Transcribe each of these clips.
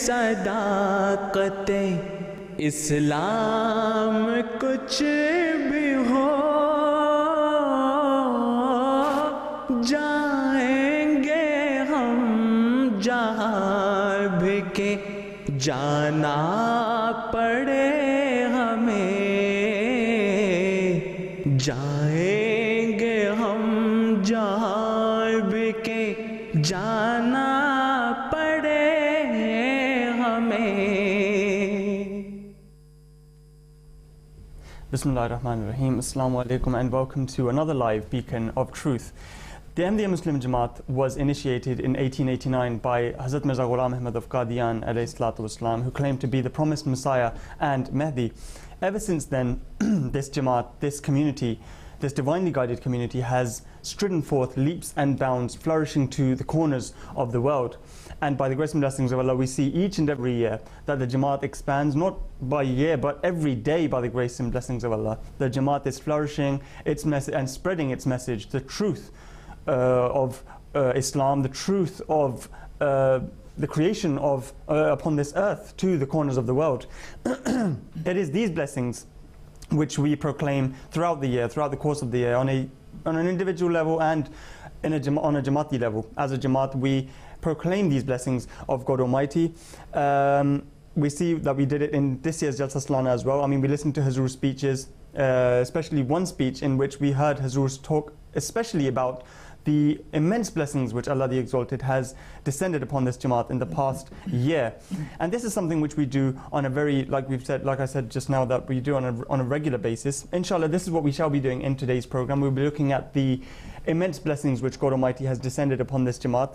सदाकते इस्लाम कुछ भी हो जाएंगे हम जहाँ भी के जाना पड़े हमें जाएंगे हम जहाँ भी के जाना पड़े हमें. Bismillahirrahmanirrahim. Assalamu alaikum and welcome to another live beacon of truth. The Ahmadiyya Muslim Jamaat was initiated in 1889 by Hazrat Mirza Ghulam Ahmad of Qadian ﷺ, who claimed to be the promised Messiah and Mahdi. Ever since then, this Jamaat, this community, this divinely guided community has stridden forth leaps and bounds, flourishing to the corners of the world. And by the grace and blessings of Allah, we see each and every year that the Jamaat expands, not by year, but every day by the grace and blessings of Allah. The Jamaat is flourishing its message and spreading its message, the truth of Islam, the truth of the creation of upon this earth to the corners of the world. It is these blessings which we proclaim throughout the year, throughout the course of the year, on an individual level and on a Jamaati level. As a Jamaat, we proclaim these blessings of God Almighty. We see that we did it in this year's Jalsa Salana as well. I mean, we listened to Hazur's speeches, especially one speech in which we heard Hazur's talk especially about the immense blessings which Allah the Exalted has descended upon this Jamaat in the past year. And this is something which we do on a very, like I said just now, that we do on a regular basis. Inshallah, this is what we shall be doing in today's program. We'll be looking at the immense blessings which God Almighty has descended upon this Jamaat.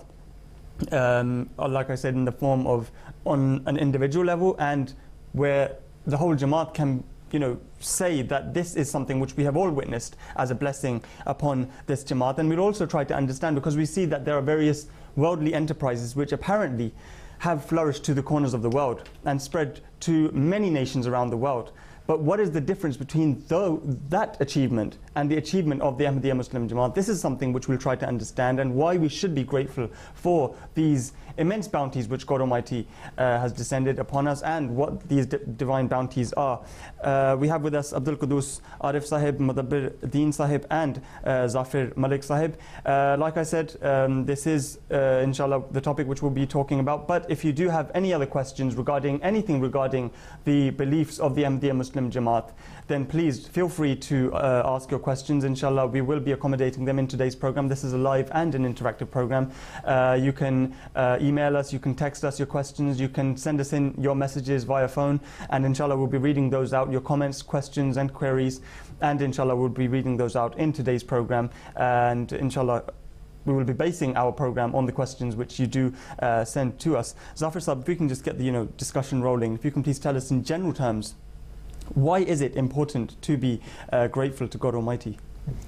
Like I said, in the form of on an individual level, and where the whole Jamaat can, say that this is something which we have all witnessed as a blessing upon this Jamaat. And we'll also try to understand, because we see that there are various worldly enterprises which apparently have flourished to the corners of the world and spread to many nations around the world. But what is the difference between that achievement and the achievement of the Ahmadiyya Muslim Jamaat? This is something which we'll try to understand, and why we should be grateful for these immense bounties which God Almighty has descended upon us, and what these divine bounties are. We have with us Abdul Qudus Arif Sahib, Mudabbir Deen Sahib, and Zafir Malik Sahib. Like I said, this is inshallah the topic which we'll be talking about. But if you do have any other questions regarding anything regarding the beliefs of the Ahmadiyya Muslim Jamaat, then please feel free to ask your questions. Inshallah, we will be accommodating them in today's program. This is a live and an interactive program. You can email us, you can text us your questions, you can send us in your messages via phone, and inshallah we'll be reading those out, your comments, questions and queries, and inshallah we'll be reading those out in today's program. And inshallah we will be basing our program on the questions which you do send to us. Zafir Sahib, if we can just get the discussion rolling, if you can please tell us in general terms, why is it important to be grateful to God Almighty?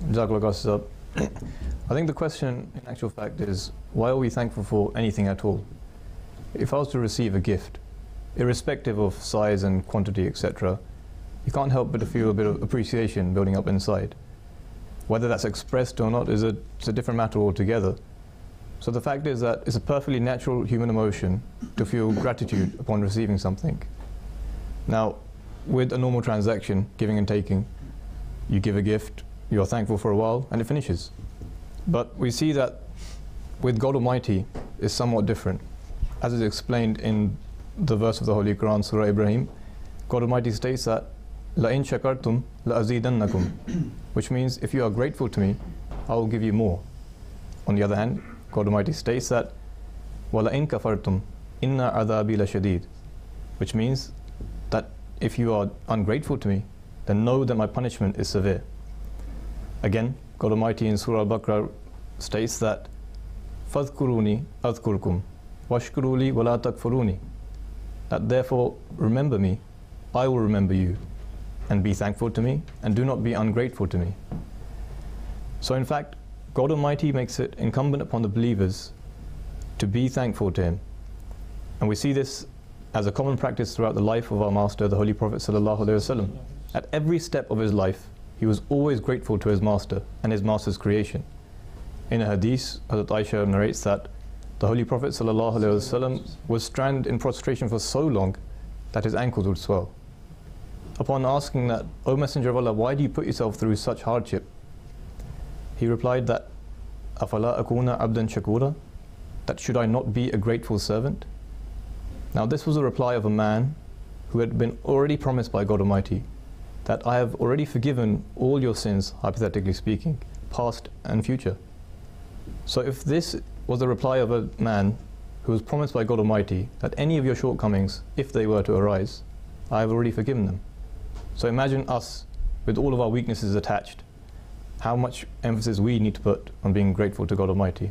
I think the question in actual fact is, why are we thankful for anything at all? If I was to receive a gift, irrespective of size and quantity, etc., you can't help but to feel a bit of appreciation building up inside. Whether that's expressed or not is a different matter altogether. So the fact is that it's a perfectly natural human emotion to feel gratitude upon receiving something. Now, with a normal transaction, giving and taking, you give a gift, you're thankful for a while, and it finishes. But we see that with God Almighty is somewhat different. As is explained in the verse of the Holy Quran, Surah Ibrahim, God Almighty states that لَإِن شَكَرْتُمْ لَأَزِيدَنَّكُمْ, which means if you are grateful to me, I will give you more. On the other hand, God Almighty states that وَلَإِن كَفَرْتُمْ إِنَّ عَذَابِي لَشَدِيدٌ, which means that if you are ungrateful to me, then know that my punishment is severe. Again, God Almighty in Surah Al-Baqarah states that فَاذْكُرُونِي أَذْكُرْكُمْ وَاشْكُرُوا لِي وَلَا تَكْفُرُونِي, that therefore remember me, I will remember you, and be thankful to me, and do not be ungrateful to me. So in fact, God Almighty makes it incumbent upon the believers to be thankful to Him. And we see this as a common practice throughout the life of our Master, the Holy Prophet ﷺ. At every step of his life, he was always grateful to his Master and his Master's creation. In a hadith, Hazrat Aisha narrates that the Holy Prophet ﷺ was stranded in prostration for so long that his ankles would swell. Upon asking that, O Messenger of Allah, why do you put yourself through such hardship? He replied that, أَفَلَا أَكُونَ عَبْدًا شَكُورًا, that should I not be a grateful servant? Now this was a reply of a man who had been already promised by God Almighty that I have already forgiven all your sins, hypothetically speaking, past and future. So if this was the reply of a man who was promised by God Almighty that any of your shortcomings, if they were to arise, I have already forgiven them. So imagine us with all of our weaknesses attached, how much emphasis we need to put on being grateful to God Almighty.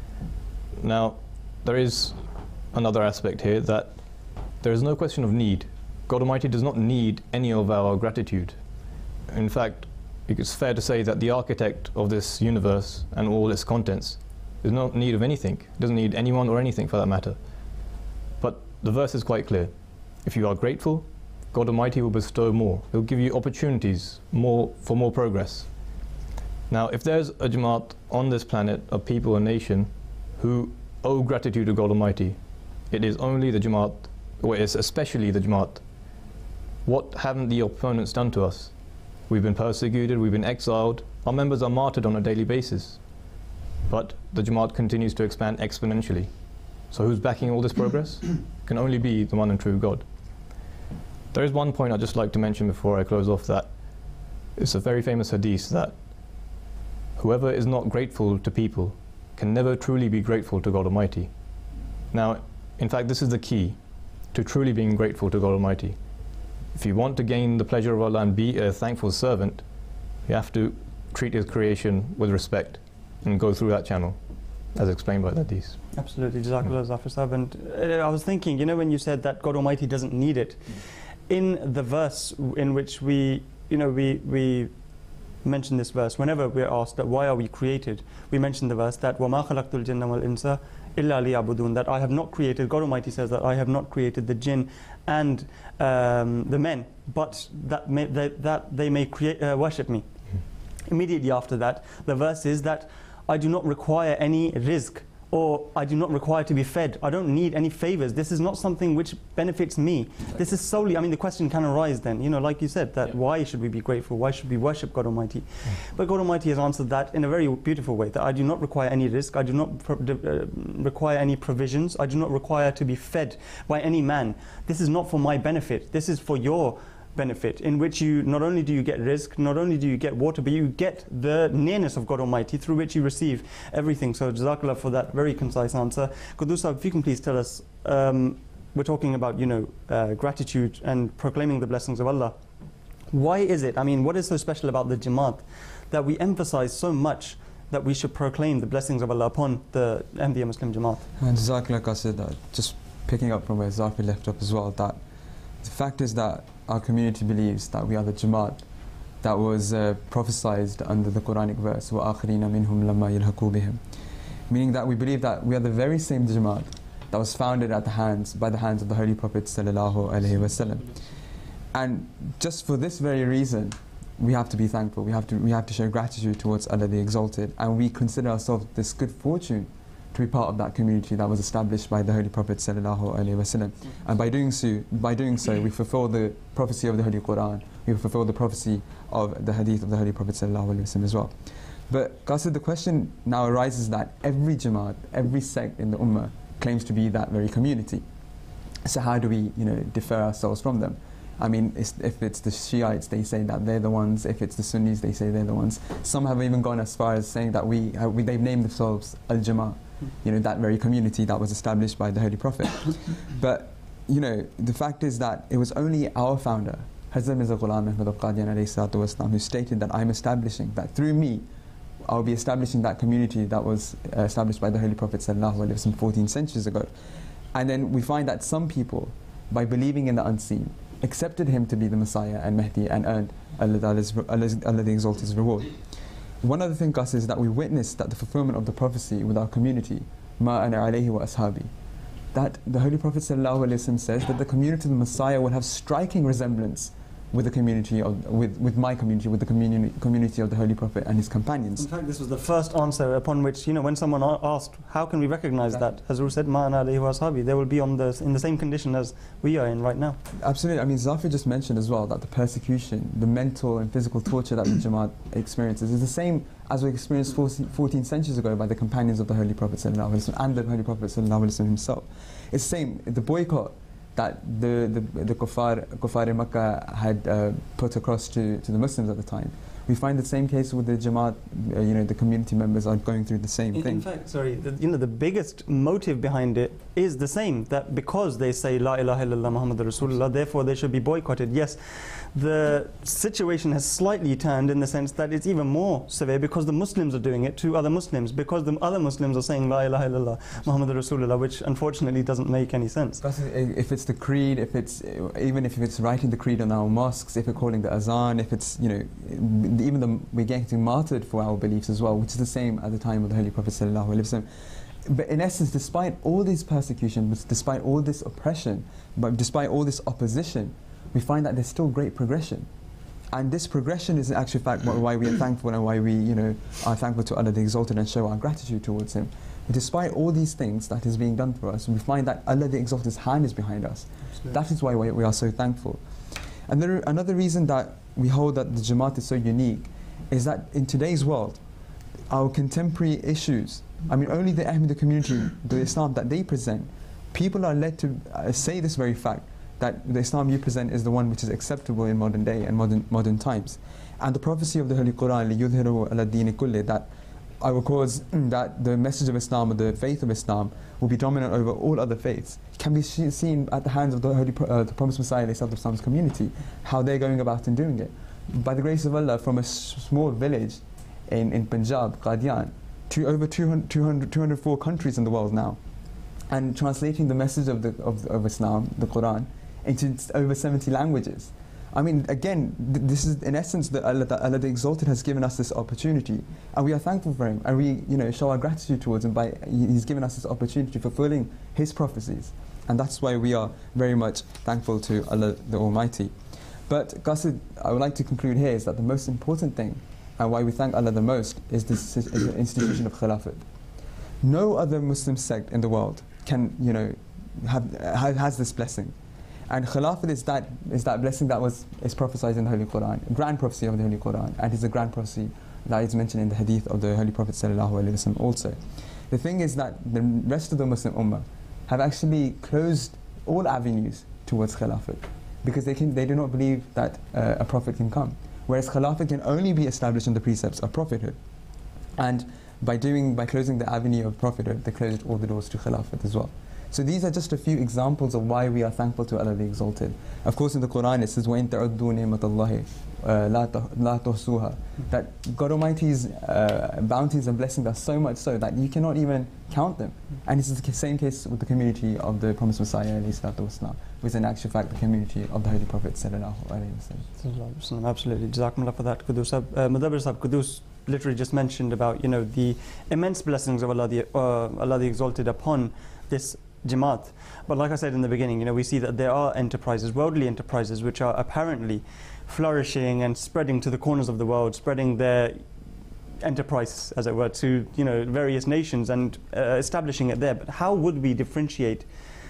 Now, there is another aspect here, that there is no question of need. God Almighty does not need any of our gratitude. In fact, it's fair to say that the architect of this universe and all its contents is not in need of anything, doesn't need anyone or anything for that matter. But the verse is quite clear. If you are grateful, God Almighty will bestow more. He'll give you opportunities for more progress. Now, if there's a Jamaat on this planet, a people, a nation, who owe gratitude to God Almighty, it is only the Jamaat, or it's especially the Jamaat. What haven't the opponents done to us? We've been persecuted, we've been exiled, our members are martyred on a daily basis. But the Jamaat continues to expand exponentially. So who's backing all this progress? Can only be the one and true God. There is one point I'd just like to mention before I close off, that it's a very famous hadith that whoever is not grateful to people can never truly be grateful to God Almighty. Now, in fact, this is the key to truly being grateful to God Almighty. If you want to gain the pleasure of Allah and be a thankful servant, you have to treat His creation with respect and go through that channel, as explained by the hadith. Absolutely, Jazakallah Zafar Sahib. And I was thinking, you know, when you said that God Almighty doesn't need it, in the verse in which we mention this verse, whenever we're asked that why are we created, we mention the verse that وَمَا خَلَقْتُ الْجِنَّ وَالْإِنسَ إِلَّا لِيَعْبُدُونَ, that I have not created, God Almighty says that I have not created the jinn and the men, but that they may worship me. Immediately after that, the verse is that I do not require any rizq, or I do not require to be fed. I don't need any favors. This is not something which benefits me. This is solely, I mean, the question can arise then, you know, like you said, that why should we be grateful? Why should we worship God Almighty? But God Almighty has answered that in a very beautiful way, that I do not require any rizq, I do not require any provisions, I do not require to be fed by any man. This is not for my benefit. This is for your benefit, in which you not only do you get rizq, not only do you get water, but you get the nearness of God Almighty, through which you receive everything. So Jazakallah for that very concise answer. Qudus, if you can please tell us, we're talking about, you know, gratitude and proclaiming the blessings of Allah. Why is it, I mean, what is so special about the Jamaat that we emphasize so much that we should proclaim the blessings of Allah upon the Ahmadiyya Muslim Jamaat? And Jazakallah Qasid, just picking up from where Zafi left up as well, that the fact is that our community believes that we are the Jamaat that was prophesied under the Quranic verse, وَآخَرِينَ مِنْهُمْ لَمَّا يَلْحَقُوا بِهِمْ, meaning that we believe that we are the very same Jamaat that was founded by the hands of the Holy Prophet sallallahu alaihi wasallam. And just for this very reason, we have to be thankful. We have to show gratitude towards Allah the Exalted, and we consider ourselves this good fortune to be part of that community that was established by the Holy Prophet sallallahu alaihi wasallam. And by doing so, we fulfill the prophecy of the Holy Quran. We fulfill the prophecy of the hadith of the Holy Prophet sallallahu alaihi wasallam as well. But Qasid, the question now arises that every Jamaat, every sect in the Ummah claims to be that very community. So how do we, you know, differ ourselves from them? I mean, if it's the Shiites, they say that they're the ones. If it's the Sunnis, they say they're the ones. Some have even gone as far as saying that they've named themselves Al-Jamaat, you know, that very community that was established by the Holy Prophet. But, you know, the fact is that it was only our founder, Hazrat Mirza Ghulam Ahmad of Qadian alayhi salatu wasalam, who stated that I'm establishing, that through me, I'll be establishing that community that was established by the Holy Prophet sallallahu alaihi wasallam 14 centuries ago. And then we find that some people, by believing in the unseen, accepted him to be the Messiah and Mahdi and earned Allah the Exalted's reward. One other thing, Gus, is that we witnessed that the fulfillment of the prophecy with our community, Ma ana alayhi wa ashabi, that the Holy Prophet ﷺ says that the community of the Messiah will have striking resemblance with the community of, with my community, with the community of the Holy Prophet and his companions. In fact, this was the first answer upon which, when someone asked, how can we recognize that? Hazur said, Ma'ana alayhi wa ashabi. They will be in the same condition as we are in right now. Absolutely. I mean, Zafir just mentioned as well that the persecution, the mental and physical torture that the Jamaat experiences is the same as we experienced 14 centuries ago by the companions of the Holy Prophet ﷺ and the Holy Prophet ﷺ himself. It's the same. The boycott that the kuffar in Makkah had put across to the Muslims at the time. We find the same case with the Jamaat, the community members are going through the same thing. In fact, the biggest motive behind it is the same, that because they say La ilaha illallah Muhammadur Rasulullah, therefore they should be boycotted. Yes, the situation has slightly turned in the sense that it's even more severe because the Muslims are doing it to other Muslims, because the other Muslims are saying La ilaha illallah Muhammadur Rasulullah, which unfortunately doesn't make any sense. If it's the creed, even if it's writing the creed on our mosques, if we're calling the azan, if it's, we're getting martyred for our beliefs as well, which is the same at the time of the Holy Prophet ﷺ. But in essence, despite all these persecutions, despite all this oppression, but despite all this opposition, we find that there's still great progression. And this progression is in actual fact why we are thankful and why we are thankful to Allah the Exalted and show our gratitude towards Him. But despite all these things that is being done for us, we find that Allah the Exalted's hand is behind us. Absolutely. That is why we are so thankful. And another reason that we hold that the Jamaat is so unique is that in today's world, our contemporary issues, only the Ahmadiyya community, the Islam that they present, people are led to say this very fact, that the Islam you present is the one which is acceptable in modern day and modern times. And the prophecy of the Holy Quran, لِيُظْهِرُهُ عَلَى الدِّينِ كُلِّهِ, that I will cause that the message of Islam, or the faith of Islam, will be dominant over all other faiths. It can be seen at the hands of the Promised Messiah Islam's community, how they're going about and doing it. By the grace of Allah, from a small village in Punjab, Qadian, to over 204 countries in the world now, and translating the message of Islam, the Quran, into over 70 languages. Again, this is in essence that Allah the Exalted has given us this opportunity, and we are thankful for Him, and we show our gratitude towards Him by He's given us this opportunity fulfilling His prophecies, and that's why we are very much thankful to Allah the Almighty. But Qasid, I would like to conclude here is that the most important thing, and why we thank Allah the most, is this institution of Khilafat. No other Muslim sect in the world can, has this blessing. And Khilafat is that blessing that is prophesied in the Holy Quran, a grand prophecy of the Holy Quran, and is a grand prophecy that is mentioned in the hadith of the Holy Prophet ﷺ also. The thing is that the rest of the Muslim Ummah have actually closed all avenues towards Khilafat, because they do not believe that a prophet can come. Whereas Khilafat can only be established in the precepts of prophethood. And by closing the avenue of prophethood, they closed all the doors to Khilafat as well. So these are just a few examples of why we are thankful to Allah the Exalted. Of course, in the Quran it says, وَإِن تَعُدُّوا نِعْمَةَ اللَّهِ لَا تُحْصُوهَا, that God Almighty's bounties and blessings are so much so that you cannot even count them. And this is the same case with the community of the Promised Messiah, which is in actual fact the community of the Holy Prophet ﷺ. Absolutely. Jazakumullah for that, Qudus. Mudabbir Sahib, Qudus literally just mentioned about the immense blessings of Allah the Exalted upon this Jamaat. But like I said in the beginning, we see that there are enterprises, worldly enterprises, which are apparently flourishing and spreading to the corners of the world, spreading their enterprise, as it were, to various nations and establishing it there. But how would we differentiate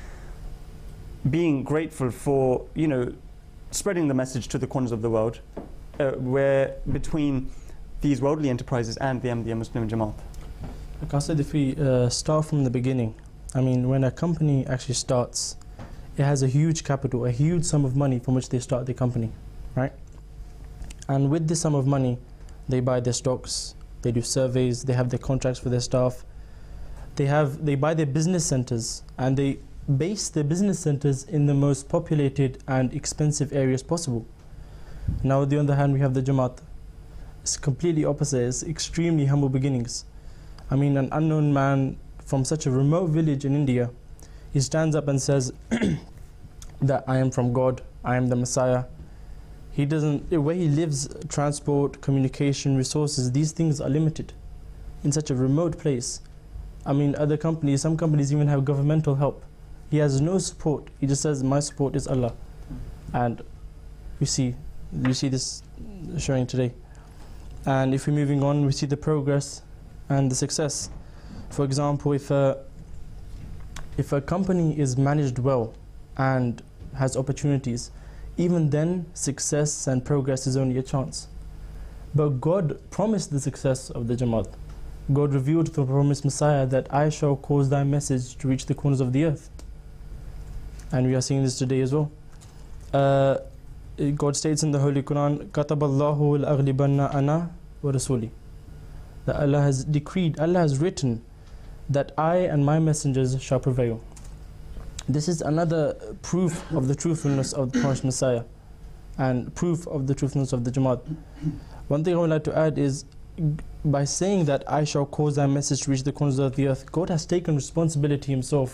being grateful for spreading the message to the corners of the world, where between these worldly enterprises and the Ahmadiyya Muslim Jamaat? Like I said, if we start from the beginning, when a company actually starts, it has a huge capital, a huge sum of money from which they start the company, right? And with this sum of money, they buy their stocks, they do surveys, they have their contracts for their staff, they buy their business centers, and they base their business centers in the most populated and expensive areas possible. Now, on the other hand, we have the Jamaat. It's completely opposite. It's extremely humble beginnings. An unknown man from such a remote village in India, he stands up and says that I am from God, I am the Messiah. Where he lives, transport, communication, resources, these things are limited in such a remote place. Other companies, some companies even have governmental help. He has no support. He just says, my support is Allah. And we see You see this showing today. And if we're moving on, we see the progress and the success. For example, if a company is managed well and has opportunities, even then success and progress is only a chance. But God promised the success of the Jamaat. God revealed to the promised Messiah that I shall cause thy message to reach the corners of the earth. And we are seeing this today as well. God states in the Holy Quran, كَتَبَ اللَّهُ الْأَغْلِبَنَّ أَنَا وَرَسُولِي, that Allah has decreed, Allah has written that I and my messengers shall prevail. This is another proof of the truthfulness of the promised Messiah and proof of the truthfulness of the Jamaat. One thing I would like to add is, by saying that I shall cause thy message to reach the corners of the earth, God has taken responsibility himself.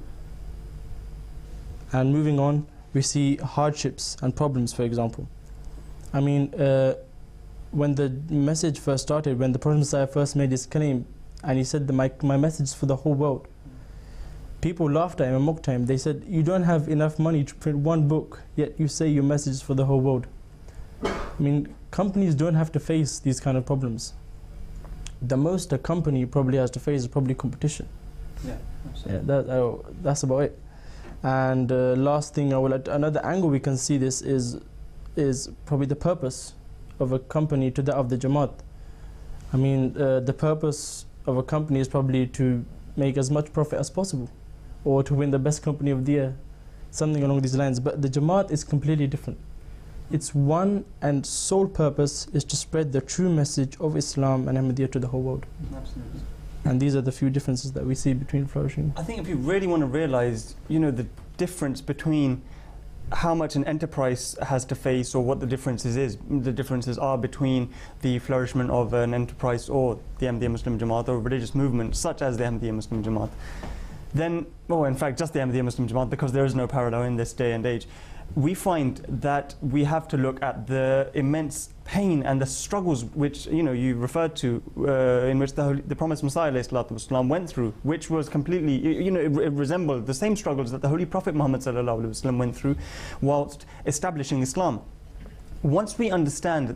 And moving on, we see hardships and problems, for example. I mean, when the message first started, when the Prophet Messiah first made his claim, and he said that my message is for the whole world, people laughed at him and mocked him. They said, you don't have enough money to print one book, yet you say your message is for the whole world. I mean, companies don't have to face these kind of problems. The most a company probably has to face is probably competition. Yeah, absolutely. Yeah, that's about it. And last thing, another angle we can see this is probably the purpose of a company to that of the Jamaat. I mean, the purpose of a company is probably to make as much profit as possible, or to win the best company of the year, something along these lines. But the Jamaat is completely different. Its one and sole purpose is to spread the true message of Islam and Ahmadiyya to the whole world. Absolutely. And these are the few differences that we see between flourishing. I think if you really want to realize, the difference between how much an enterprise has to face, or what the differences are between the flourishment of an enterprise or the Ahmadiyya Muslim Jamaat or a religious movement such as the Ahmadiyya Muslim Jamaat, then, in fact, just the Ahmadiyya Muslim Jamaat, because there is no parallel in this day and age, we find that we have to look at the immense pain and the struggles which you referred to, in which the promised Messiah ﷺ went through, which was completely, it resembled the same struggles that the Holy Prophet Muhammad ﷺ went through whilst establishing Islam. Once we understand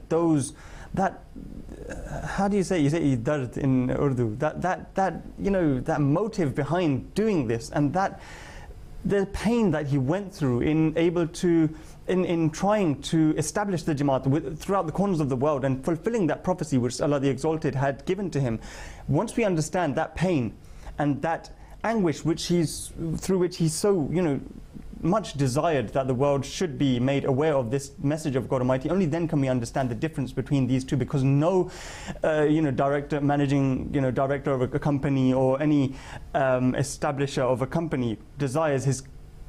how do you say dard in Urdu, that motive behind doing this, and that the pain that he went through in trying to establish the Jamaat throughout the corners of the world and fulfilling that prophecy which Allah the Exalted had given to him. Once we understand that pain and that anguish through which he so much desired that the world should be made aware of this message of God Almighty, only then can we understand the difference between these two, because no managing director of a company or any establisher of a company desires his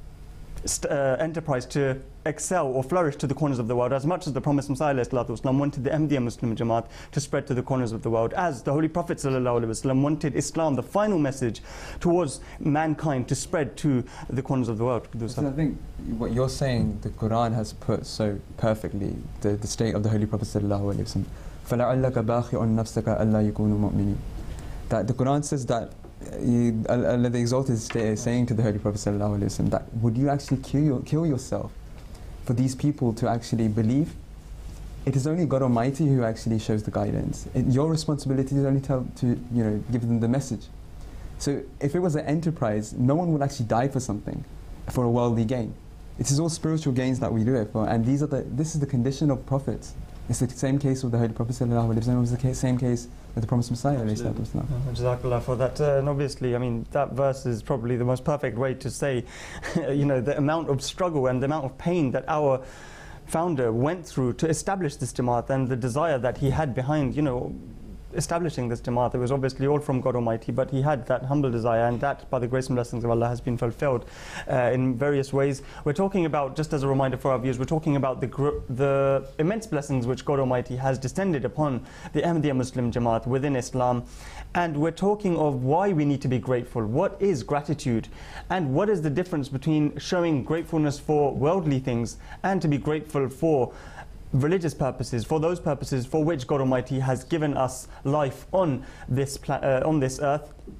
enterprise to excel or flourish to the corners of the world as much as the promised Messiah ﷺ wanted the Ahmadiyya Muslim Jamaat to spread to the corners of the world, as the Holy Prophet ﷺ wanted Islam, the final message towards mankind, to spread to the corners of the world. So I think what you're saying, the Quran has put so perfectly the state of the Holy Prophet ﷺ. فَلَعَلَّكَ بَاخِعٌ نَفْسَكَ أَلَّا يَكُونُوا مُؤْمِنِينَ. That the Quran says that Allah the Exalted is saying to the Holy Prophet ﷺ that would you actually kill yourself for these people to actually believe? It is only God Almighty who actually shows the guidance. Your responsibility is only to give them the message. So if it was an enterprise, no one would actually die for something, for a worldly gain. It is all spiritual gains that we do it for, and this is the condition of prophets. It's the same case with the Holy Prophet ﷺ. It was the same case with the promised Messiah. Jazakallah for that. And obviously, I mean, that verse is probably the most perfect way to say, the amount of struggle and the amount of pain that our founder went through to establish this Jamaat, and the desire that he had behind, establishing this Jamaat. It was obviously all from God Almighty, but he had that humble desire, and that, by the grace and blessings of Allah, has been fulfilled in various ways. We're talking about, just as a reminder for our viewers, we're talking about the immense blessings which God Almighty has descended upon the Ahmadiyya Muslim Jamaat within Islam. And we're talking of why we need to be grateful. What is gratitude? And what is the difference between showing gratefulness for worldly things and to be grateful for religious purposes, for those purposes for which God Almighty has given us life on this earth,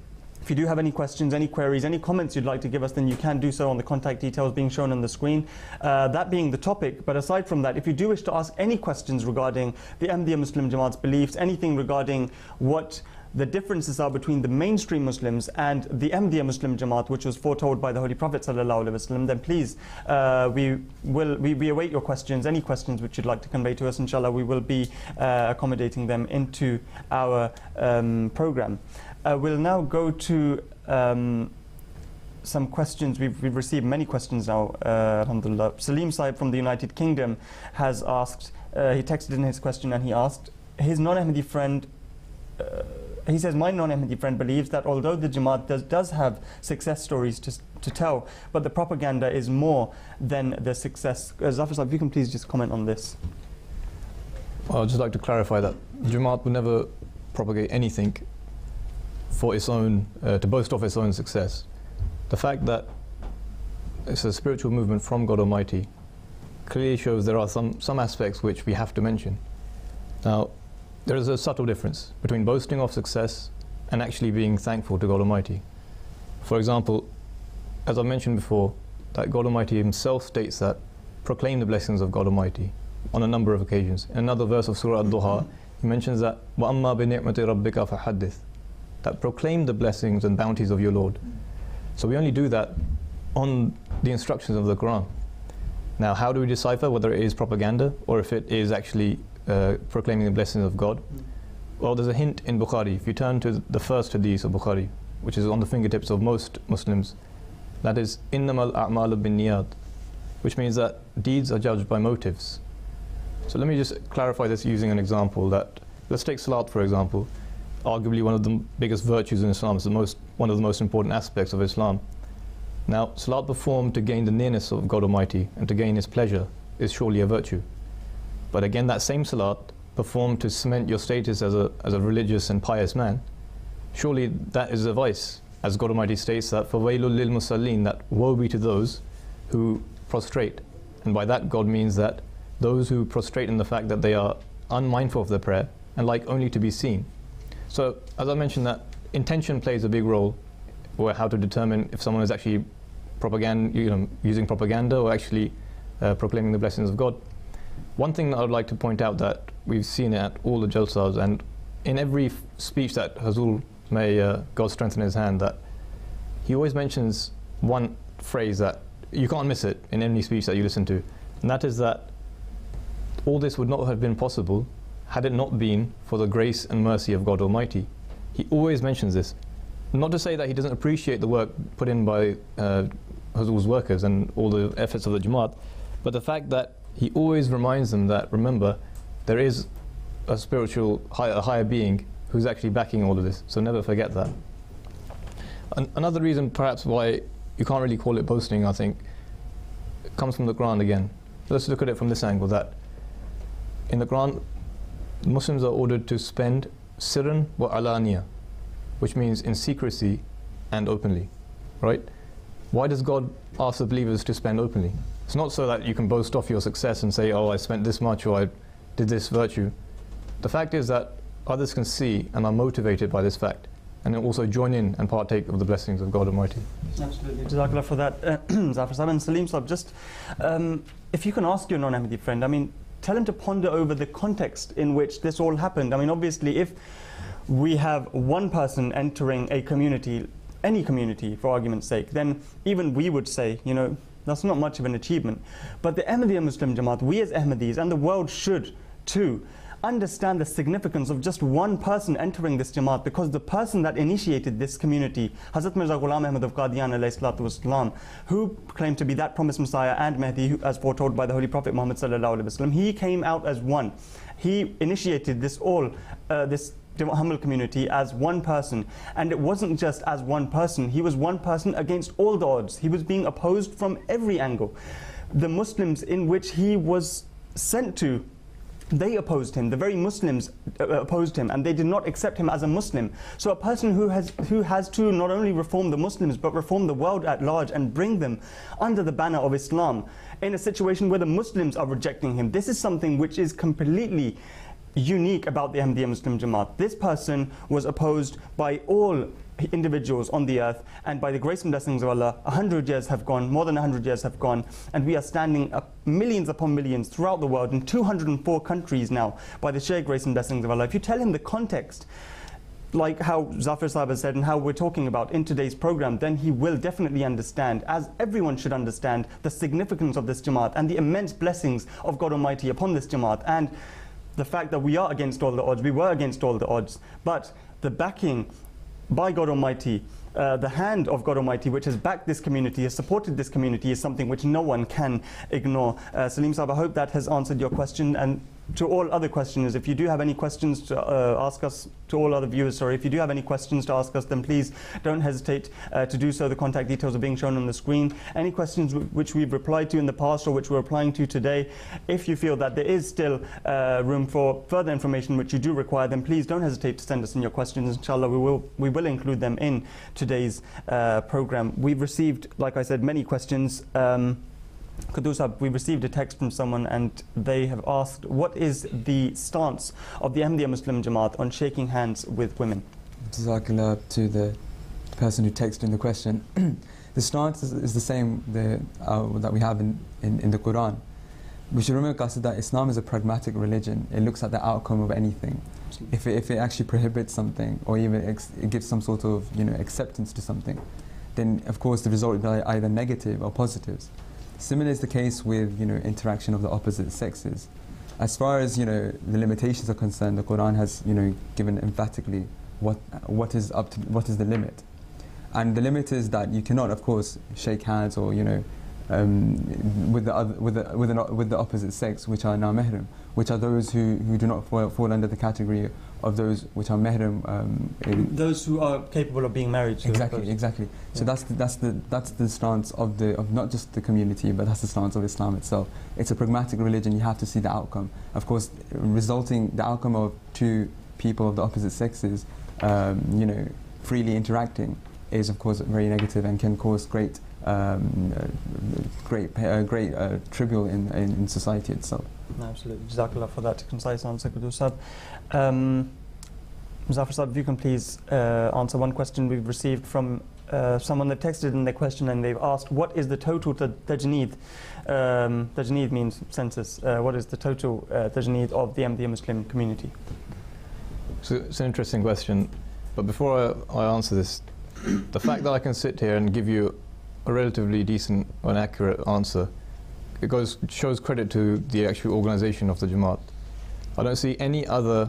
If you do have any questions, any queries, any comments you'd like to give us, then you can do so on the contact details being shown on the screen. That being the topic, but aside from that, if you do wish to ask any questions regarding the Ahmadiyya Muslim Jamaat's beliefs, anything regarding what the differences are between the mainstream Muslims and the Ahmadiyya Muslim Jamaat, which was foretold by the Holy Prophet ﷺ, then please, we await your questions, any questions which you'd like to convey to us. Inshallah, we will be accommodating them into our program. We'll now go to some questions. We've received many questions now, alhamdulillah. Salim Saib from the United Kingdom has asked, he texted in his question and he asked, his non-Ahmadi friend, he says, my non-Ahmadi friend believes that although the Jamaat does have success stories to tell, but the propaganda is more than the success. Zafar Saab, if you can please just comment on this. Well, I'd just like to clarify that Jamaat would never propagate anything for its own, to boast of its own success. The fact that it's a spiritual movement from God Almighty clearly shows there are some aspects which we have to mention. Now, there is a subtle difference between boasting of success and actually being thankful to God Almighty. For example, as I mentioned before, that God Almighty Himself states that proclaim the blessings of God Almighty on a number of occasions. In another verse of Surah Ad-Duha, He mentions that وَأَمَّا بِنِعْمَةِ رَبِّكَ فَحَدِّثْ, that proclaim the blessings and bounties of your Lord. So we only do that on the instructions of the Quran. Now, how do we decipher whether it is propaganda or if it is actually proclaiming the blessings of God? Well, there's a hint in Bukhari. If you turn to the first hadith of Bukhari, which is on the fingertips of most Muslims, that is إِنَّمَا الْأَعْمَالُ بِالنِّيَّاتِ, which means that deeds are judged by motives. So let me just clarify this using an example. That let's take Salat for example, arguably one of the biggest virtues in Islam. It's one of the most important aspects of Islam. Now, Salat performed to gain the nearness of God Almighty and to gain His pleasure is surely a virtue. But again, that same Salat performed to cement your status as a religious and pious man, surely that is a vice. As God Almighty states that فَوَيْلٌ لِلْمُصَلِّينَ, that woe be to those who prostrate. And by that God means that those who prostrate in the fact that they are unmindful of their prayer and like only to be seen. So as I mentioned, that intention plays a big role, or how to determine if someone is actually using propaganda or actually proclaiming the blessings of God. One thing that I would like to point out that we've seen at all the jalsas and in every speech that Hazul, may God strengthen his hand, that he always mentions one phrase that you can't miss it in any speech that you listen to, and that is that all this would not have been possible had it not been for the grace and mercy of God Almighty. He always mentions this. Not to say that he doesn't appreciate the work put in by Hazul's workers and all the efforts of the Jamaat, but the fact that he always reminds them that, remember, there is a spiritual, a higher being who's actually backing all of this, so never forget that. Another reason perhaps why you can't really call it boasting, I think, comes from the Quran again. Let's look at it from this angle, that in the Quran, Muslims are ordered to spend sirran wa alaniya, which means in secrecy and openly, right? Why does God ask the believers to spend openly? It's not so that you can boast off your success and say, oh, I spent this much or I did this virtue. The fact is that others can see and are motivated by this fact, and then also join in and partake of the blessings of God Almighty. Absolutely. Jazakallah for that. Zafar Saab and Salim Saab, just if you can ask your non-Ahmadi friend, I mean, tell him to ponder over the context in which this all happened. I mean, obviously, if we have one person entering a community, any community for argument's sake, then even we would say, you know, that's not much of an achievement. But the Ahmadiyya Muslim Jamaat, we as Ahmadis, and the world should too, understand the significance of just one person entering this Jamaat, because the person that initiated this community, Hazrat Mirza Ghulam Ahmad of Qadian alayhi salatu wasalam, who claimed to be that promised Messiah and Mahdi as foretold by the Holy Prophet Muhammad sallallahu alaihi wasallam, he came out as one. He initiated this this humble community as one person, and it wasn't just as one person. He was one person against all the odds. He was being opposed from every angle. The Muslims in which he was sent to, they opposed him. The very Muslims opposed him, and they did not accept him as a Muslim. So a person who has to not only reform the Muslims but reform the world at large and bring them under the banner of Islam in a situation where the Muslims are rejecting him, this is something which is completely unique about the Ahmadiyya Muslim Jamaat. This person was opposed by all individuals on the earth, and by the grace and blessings of Allah, 100 years have gone, more than 100 years have gone, and we are standing up millions upon millions throughout the world in 204 countries now by the sheer grace and blessings of Allah. If you tell him the context, like how Zafir Sahib has said and how we're talking about in today's program, then he will definitely understand, as everyone should understand, the significance of this Jamaat and the immense blessings of God Almighty upon this Jamaat, and the fact that we are against all the odds, we were against all the odds, but the backing by God Almighty, the hand of God Almighty which has backed this community, has supported this community, is something which no one can ignore. Salim Sahib, I hope that has answered your question, and to all other questioners, if you do have any questions to ask us, to all other viewers, sorry, if you do have any questions to ask us, then please don't hesitate to do so. The contact details are being shown on the screen. Any questions which we've replied to in the past or which we're replying to today, if you feel that there is still room for further information which you do require, then please don't hesitate to send us in your questions. Inshallah, we will include them in today's program. We've received, like I said, many questions. Qudus, we received a text from someone and they have asked, what is the stance of the Ahmadiyya Muslim Jamaat on shaking hands with women? Jazakallah to the person who texted in the question. The stance is the same that we have in the Quran. We should remember, Qasid, that Islam is a pragmatic religion. It looks at the outcome of anything. If it actually prohibits something, or even it gives some sort of acceptance to something, then of course the result will be either negative or positives. Similar is the case with interaction of the opposite sexes. As far as the limitations are concerned, the Quran has given emphatically what is the limit, and the limit is that you cannot, of course, shake hands or with the opposite sex, which are now mahram, which are those who do not fall under the category of those which are mahram. Those who are capable of being married. Exactly. So that's the stance of not just the community, but that's the stance of Islam itself. It's a pragmatic religion. You have to see the outcome. Of course, the outcome of two people of the opposite sexes, freely interacting, is of course very negative and can cause great tribute in society itself. Absolutely. Jazakallah for that concise answer, Qudus Sahib. Zafir Sahib, if you can please answer one question we've received from someone that texted in their question, and they've asked, what is the total tajneed? Tajneed means census. What is the total tajneed of the Ahmadiyya Muslim community? So it's an interesting question, but before I answer this, the fact that I can sit here and give you a relatively decent and accurate answer, it shows credit to the actual organization of the Jamaat. I don't see any other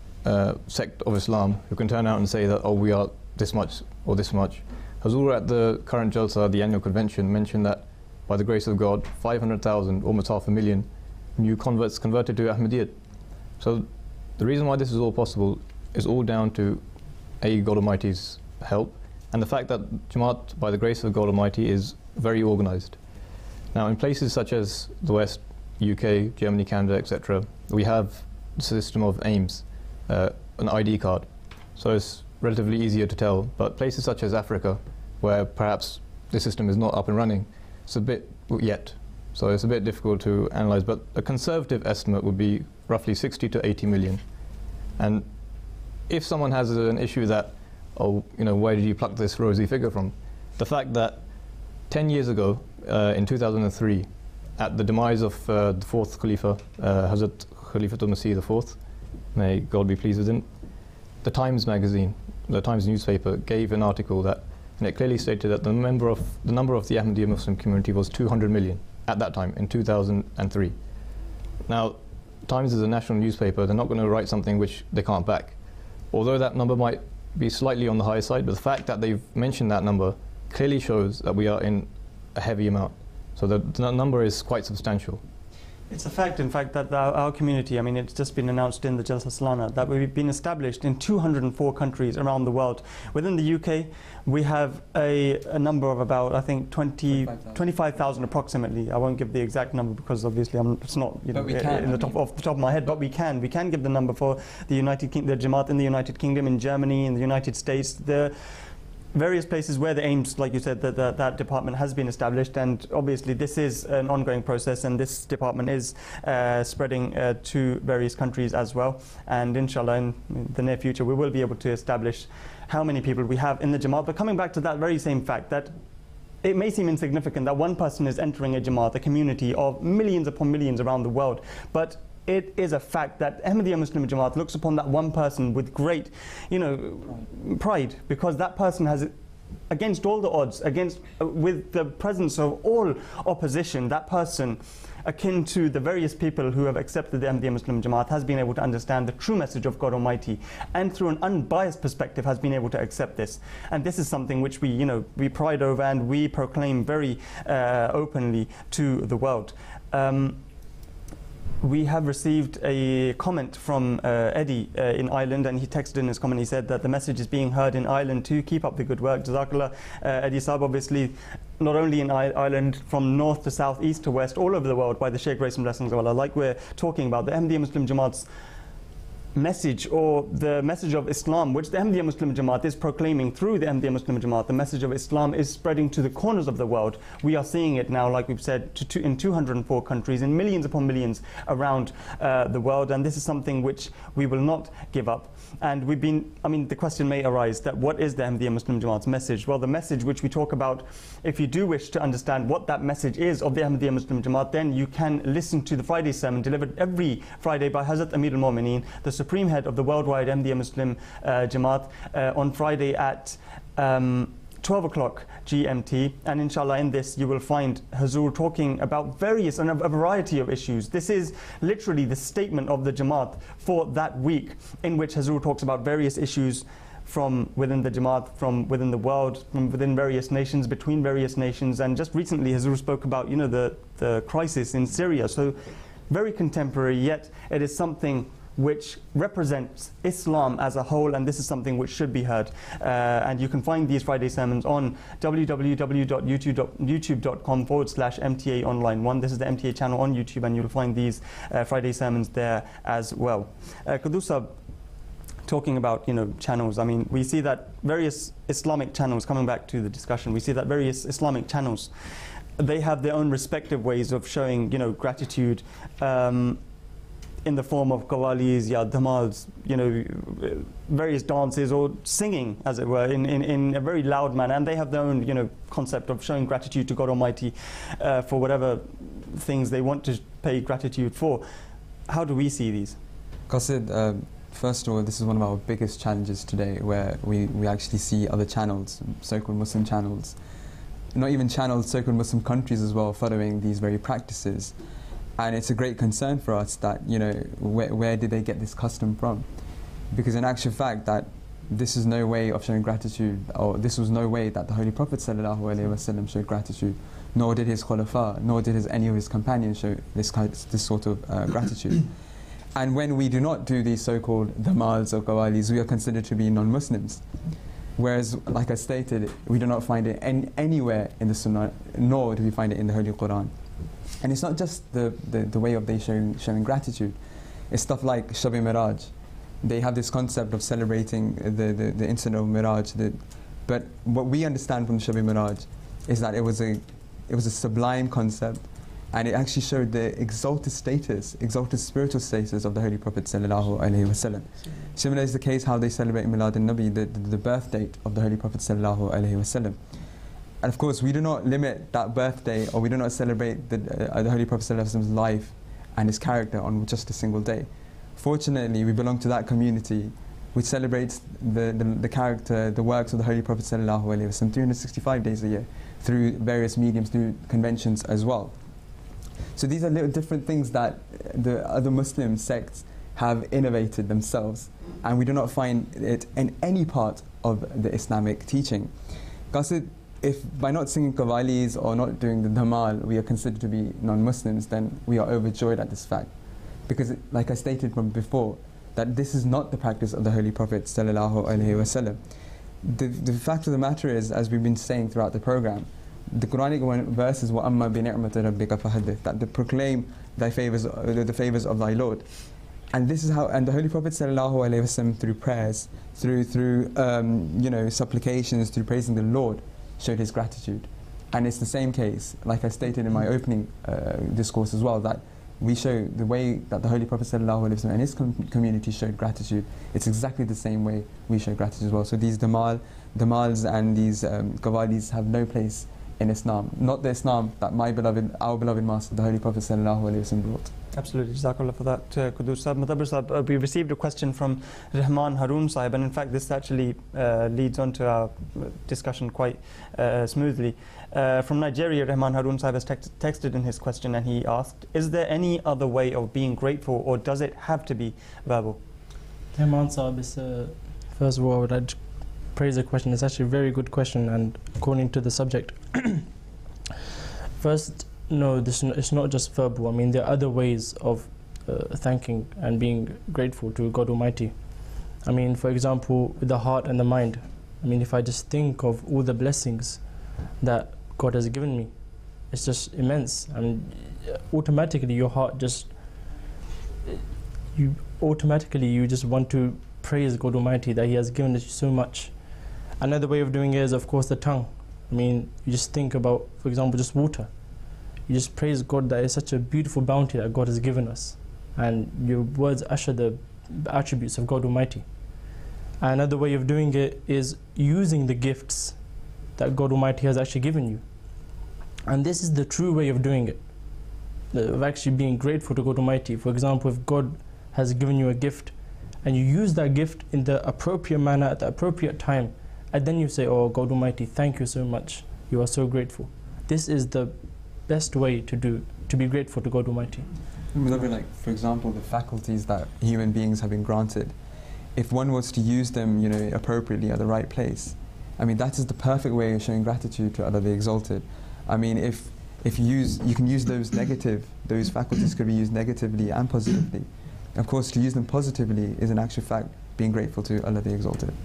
sect of Islam who can turn out and say that, oh, we are this much or this much. Hazur at the current Jalsa, the annual convention, mentioned that by the grace of God, 500,000, almost 500,000 new converts converted to Ahmadiyyat. So the reason why this is all possible is all down to God Almighty's help, and the fact that Jamaat, by the grace of God Almighty, is very organized. Now, in places such as the West, UK, Germany, Canada, etc., we have the system of aims, an ID card. So it's relatively easier to tell. But places such as Africa, where perhaps the system is not up and running, it's a bit yet. So it's a bit difficult to analyze. But a conservative estimate would be roughly 60 to 80 million. And if someone has an issue that, where did you pluck this rosy figure from? The fact that 10 years ago, in 2003, at the demise of the fourth Khalifa, Hazrat Khalifatul Masih IV, may God be pleased with him, the Times magazine, the Times newspaper, gave an article and it clearly stated that the number of the Ahmadiyya Muslim community was 200 million at that time, in 2003. Now, Times is a national newspaper. They're not going to write something which they can't back. Although that number might be slightly on the high side, but the fact that they've mentioned that number clearly shows that we are in a heavy amount. So the number is quite substantial. It's a fact, in fact, that our community, it's just been announced in the Jalsa Salana, that we've been established in 204 countries around the world. Within the UK, we have a number of about, I think, 25,000 approximately. I won't give the exact number because obviously it's not off the top of my head, but we can give the number for the Jamaat in the United Kingdom, in Germany, in the United States. various places where the aims, like you said, that department has been established, and obviously this is an ongoing process, and this department is spreading to various countries as well. And inshallah, in the near future, we will be able to establish how many people we have in the Jamaat. But coming back to that very same fact, that it may seem insignificant that one person is entering a Jamaat, a community of millions upon millions around the world, but it is a fact that Ahmadiyya Muslim Jamaat looks upon that one person with great, pride, because that person has, against all the odds, with the presence of all opposition, that person, akin to the various people who have accepted the Ahmadiyya Muslim Jamaat, has been able to understand the true message of God Almighty, and through an unbiased perspective has been able to accept this. And this is something which we pride over and we proclaim very openly to the world. We have received a comment from Eddie in Ireland, and he texted in his comment. He said that the message is being heard in Ireland to keep up the good work. Jazakallah, Eddie Saab, obviously not only in Ireland, from north to south, east to west, all over the world, by the sheer grace and blessings of Allah. Like we're talking about, the Ahmadiyya Muslim Jamaat's message, or the message of Islam, which the Ahmadiyya Muslim Jamaat is proclaiming through the Ahmadiyya Muslim Jamaat, the message of Islam is spreading to the corners of the world. We are seeing it now, like we've said, in 204 countries, in millions upon millions around the world, and this is something which we will not give up. And the question may arise that what is the Ahmadiyya Muslim Jamaat's message? Well, the message which we talk about, if you do wish to understand what that message is of the Ahmadiyya Muslim Jamaat, then you can listen to the Friday sermon delivered every Friday by Hazrat Amir al-Mu'mineen, the Supreme Head of the worldwide Ahmadiyya Muslim Jamaat, on Friday at 12 o'clock GMT, and inshallah in this you will find Hazur talking about various and a variety of issues. This is literally the statement of the Jamaat for that week, in which Hazur talks about various issues from within the Jamaat, from within the world, from within various nations, between various nations. And just recently Hazur spoke about the crisis in Syria. So very contemporary, yet it is something which represents Islam as a whole, and this is something which should be heard. And you can find these Friday sermons on www.youtube.com/MTA Online 1. This is the MTA channel on YouTube, and you'll find these Friday sermons there as well. Qudus, talking about channels, we see that various Islamic channels, coming back to the discussion, we see that various Islamic channels, they have their own respective ways of showing gratitude, in the form of qawwalis, dhamals, various dances, or singing, as it were, in a very loud manner. And they have their own concept of showing gratitude to God Almighty for whatever things they want to pay gratitude for. How do we see these? Qasid, first of all, this is one of our biggest challenges today, where we actually see other channels, so-called Muslim channels, not even channels, so-called Muslim countries as well, following these very practices. And it's a great concern for us that, where did they get this custom from? Because in actual fact, that this is no way of showing gratitude, or this was no way that the Holy Prophet ﷺ showed gratitude, nor did his khulafa, nor did any of his companions show this sort of gratitude. And when we do not do these so-called dhamals or qawalis, we are considered to be non-Muslims. Whereas, like I stated, we do not find it anywhere in the Sunnah, nor do we find it in the Holy Quran. And it's not just the way of they showing gratitude. It's stuff like Shab-e Miraj. They have this concept of celebrating the incident of Miraj. But what we understand from Shab-e Miraj is that it was a sublime concept, and it actually showed the exalted spiritual status of the Holy Prophet sallallahu alaihi wasallam. Similar is the case how they celebrate Milad al-Nabi, the birth date of the Holy Prophet sallallahu alaihi wasallam. And of course, we do not limit that birthday, or we do not celebrate the Holy Prophet ﷺ's life and his character on just a single day. Fortunately, we belong to that community which celebrates the character, the works of the Holy Prophet ﷺ 365 days a year, through various mediums, through conventions as well. So these are little different things that the other Muslim sects have innovated themselves, and we do not find it in any part of the Islamic teaching. Qasid, if by not singing qawwalis or not doing the dhamal we are considered to be non-Muslims, then we are overjoyed at this fact. Because, like I stated from before, that this is not the practice of the Holy Prophet sallallahu alaihi wasallam. The fact of the matter is, as we've been saying throughout the program, the Quranic verse is وَأَمَّا بِنِعْمَةِ رَبِّكَ فَحَدِّثْ, that they proclaim the favors of thy Lord. And this is how, and the Holy Prophet ﷺ, through prayers, through supplications, through praising the Lord, showed his gratitude. And it's the same case, like I stated in my opening discourse as well, that we show the way that the Holy Prophet ﷺ and his community showed gratitude. It's exactly the same way we show gratitude as well. So these damals and these qawwalis have no place in Islam. Not the Islam that our beloved Master, the Holy Prophet ﷺ brought. Absolutely, Jazakallah for that, Qudus Sahib. Mutabir Sahib, we received a question from Rahman Haroon Sahib, and in fact this actually leads on to our discussion quite smoothly. From Nigeria, Rahman Haroon Sahib has texted in his question, and he asked, is there any other way of being grateful, or does it have to be verbal? Rahman Sahib, first of all, I would like to praise the question. It's actually a very good question, and according to the subject. First, no, it's not just verbal. I mean, there are other ways of thanking and being grateful to God Almighty. I mean, for example, with the heart and the mind. I mean, if I just think of all the blessings that God has given me, it's just immense. I mean, automatically your heart just, you just want to praise God Almighty that He has given us so much. Another way of doing it is, of course, the tongue. I mean, you just think about, for example, just water. You just praise God that it's such a beautiful bounty that God has given us. And your words usher the attributes of God Almighty. Another way of doing it is using the gifts that God Almighty has actually given you. And this is the true way of doing it, of actually being grateful to God Almighty. For example, if God has given you a gift and you use that gift in the appropriate manner at the appropriate time, and then you say, oh God Almighty, thank you so much, you are so grateful. This is the best way to be grateful to God Almighty. Like, for example, the faculties that human beings have been granted, if one was to use them, appropriately at the right place, I mean, that is the perfect way of showing gratitude to Allah the Exalted. I mean, if you can use those faculties could be used negatively and positively. Of course, to use them positively is in actual fact being grateful to Allah the Exalted.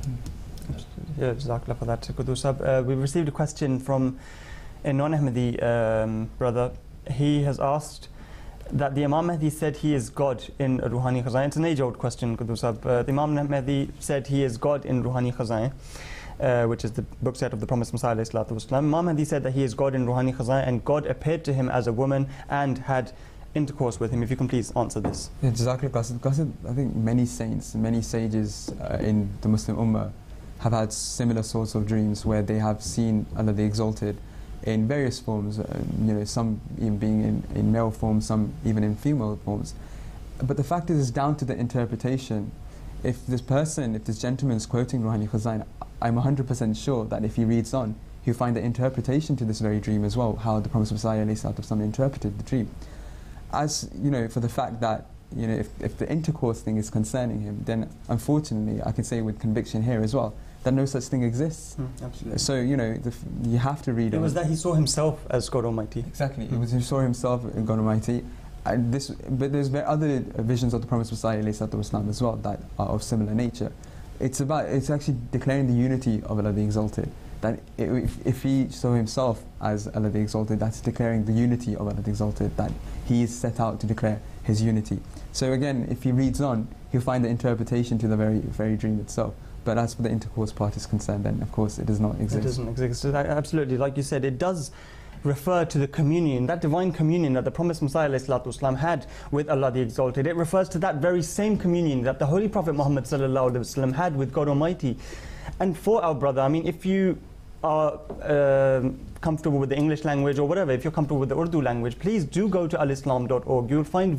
Yeah, Jazakallah for that, Qudus Sahib. We've received a question from a non-Ahmadi brother. He has asked that the Imam Mahdi said he is God in Ruhani Khazain. It's an age-old question, Qudus Sahib. The Imam Mahdi said he is God in Ruhani Khazain, which is the book set of the Promised Messiah alayhi salatu wasalam. Imam Mahdi said that he is God in Ruhani Khazain, and God appeared to him as a woman and had intercourse with him. If you can please answer this. Yeah, Jazakallah Qasid. I think many saints, many sages in the Muslim Ummah have had similar sorts of dreams where they have seen Allah the Exalted in various forms, some even being in male form, some even in female forms. But the fact is, it's down to the interpretation. If this gentleman is quoting Ruhani Khazain, I'm 100% sure that if he reads on, he'll find the interpretation to this very dream as well, how the Promised Messiah interpreted the dream. As for the fact that if the intercourse thing is concerning him, then unfortunately I can say with conviction here as well that no such thing exists. Absolutely. So you have to read it. It was that he saw himself as God Almighty. Exactly. It was he saw himself as God Almighty. And but there's other visions of the Promised Messiah ﷺ as well that are of similar nature. It's actually declaring the unity of Allah the Exalted. That if he saw himself as Allah the Exalted, that's declaring the unity of Allah the Exalted, that he is set out to declare his unity. So again, if he reads on, he'll find the interpretation to the very dream itself. But as for the intercourse part is concerned, then of course it does not exist. It doesn't exist. Absolutely, like you said, it does refer to the communion, that divine communion that the Promised Messiah ﷺ had with Allah the Exalted. It refers to that very same communion that the Holy Prophet Muhammad ﷺ had with God Almighty. And for our brother, I mean, if you are comfortable with the English language or whatever, if you're comfortable with the Urdu language, please do go to alislam.org. You'll find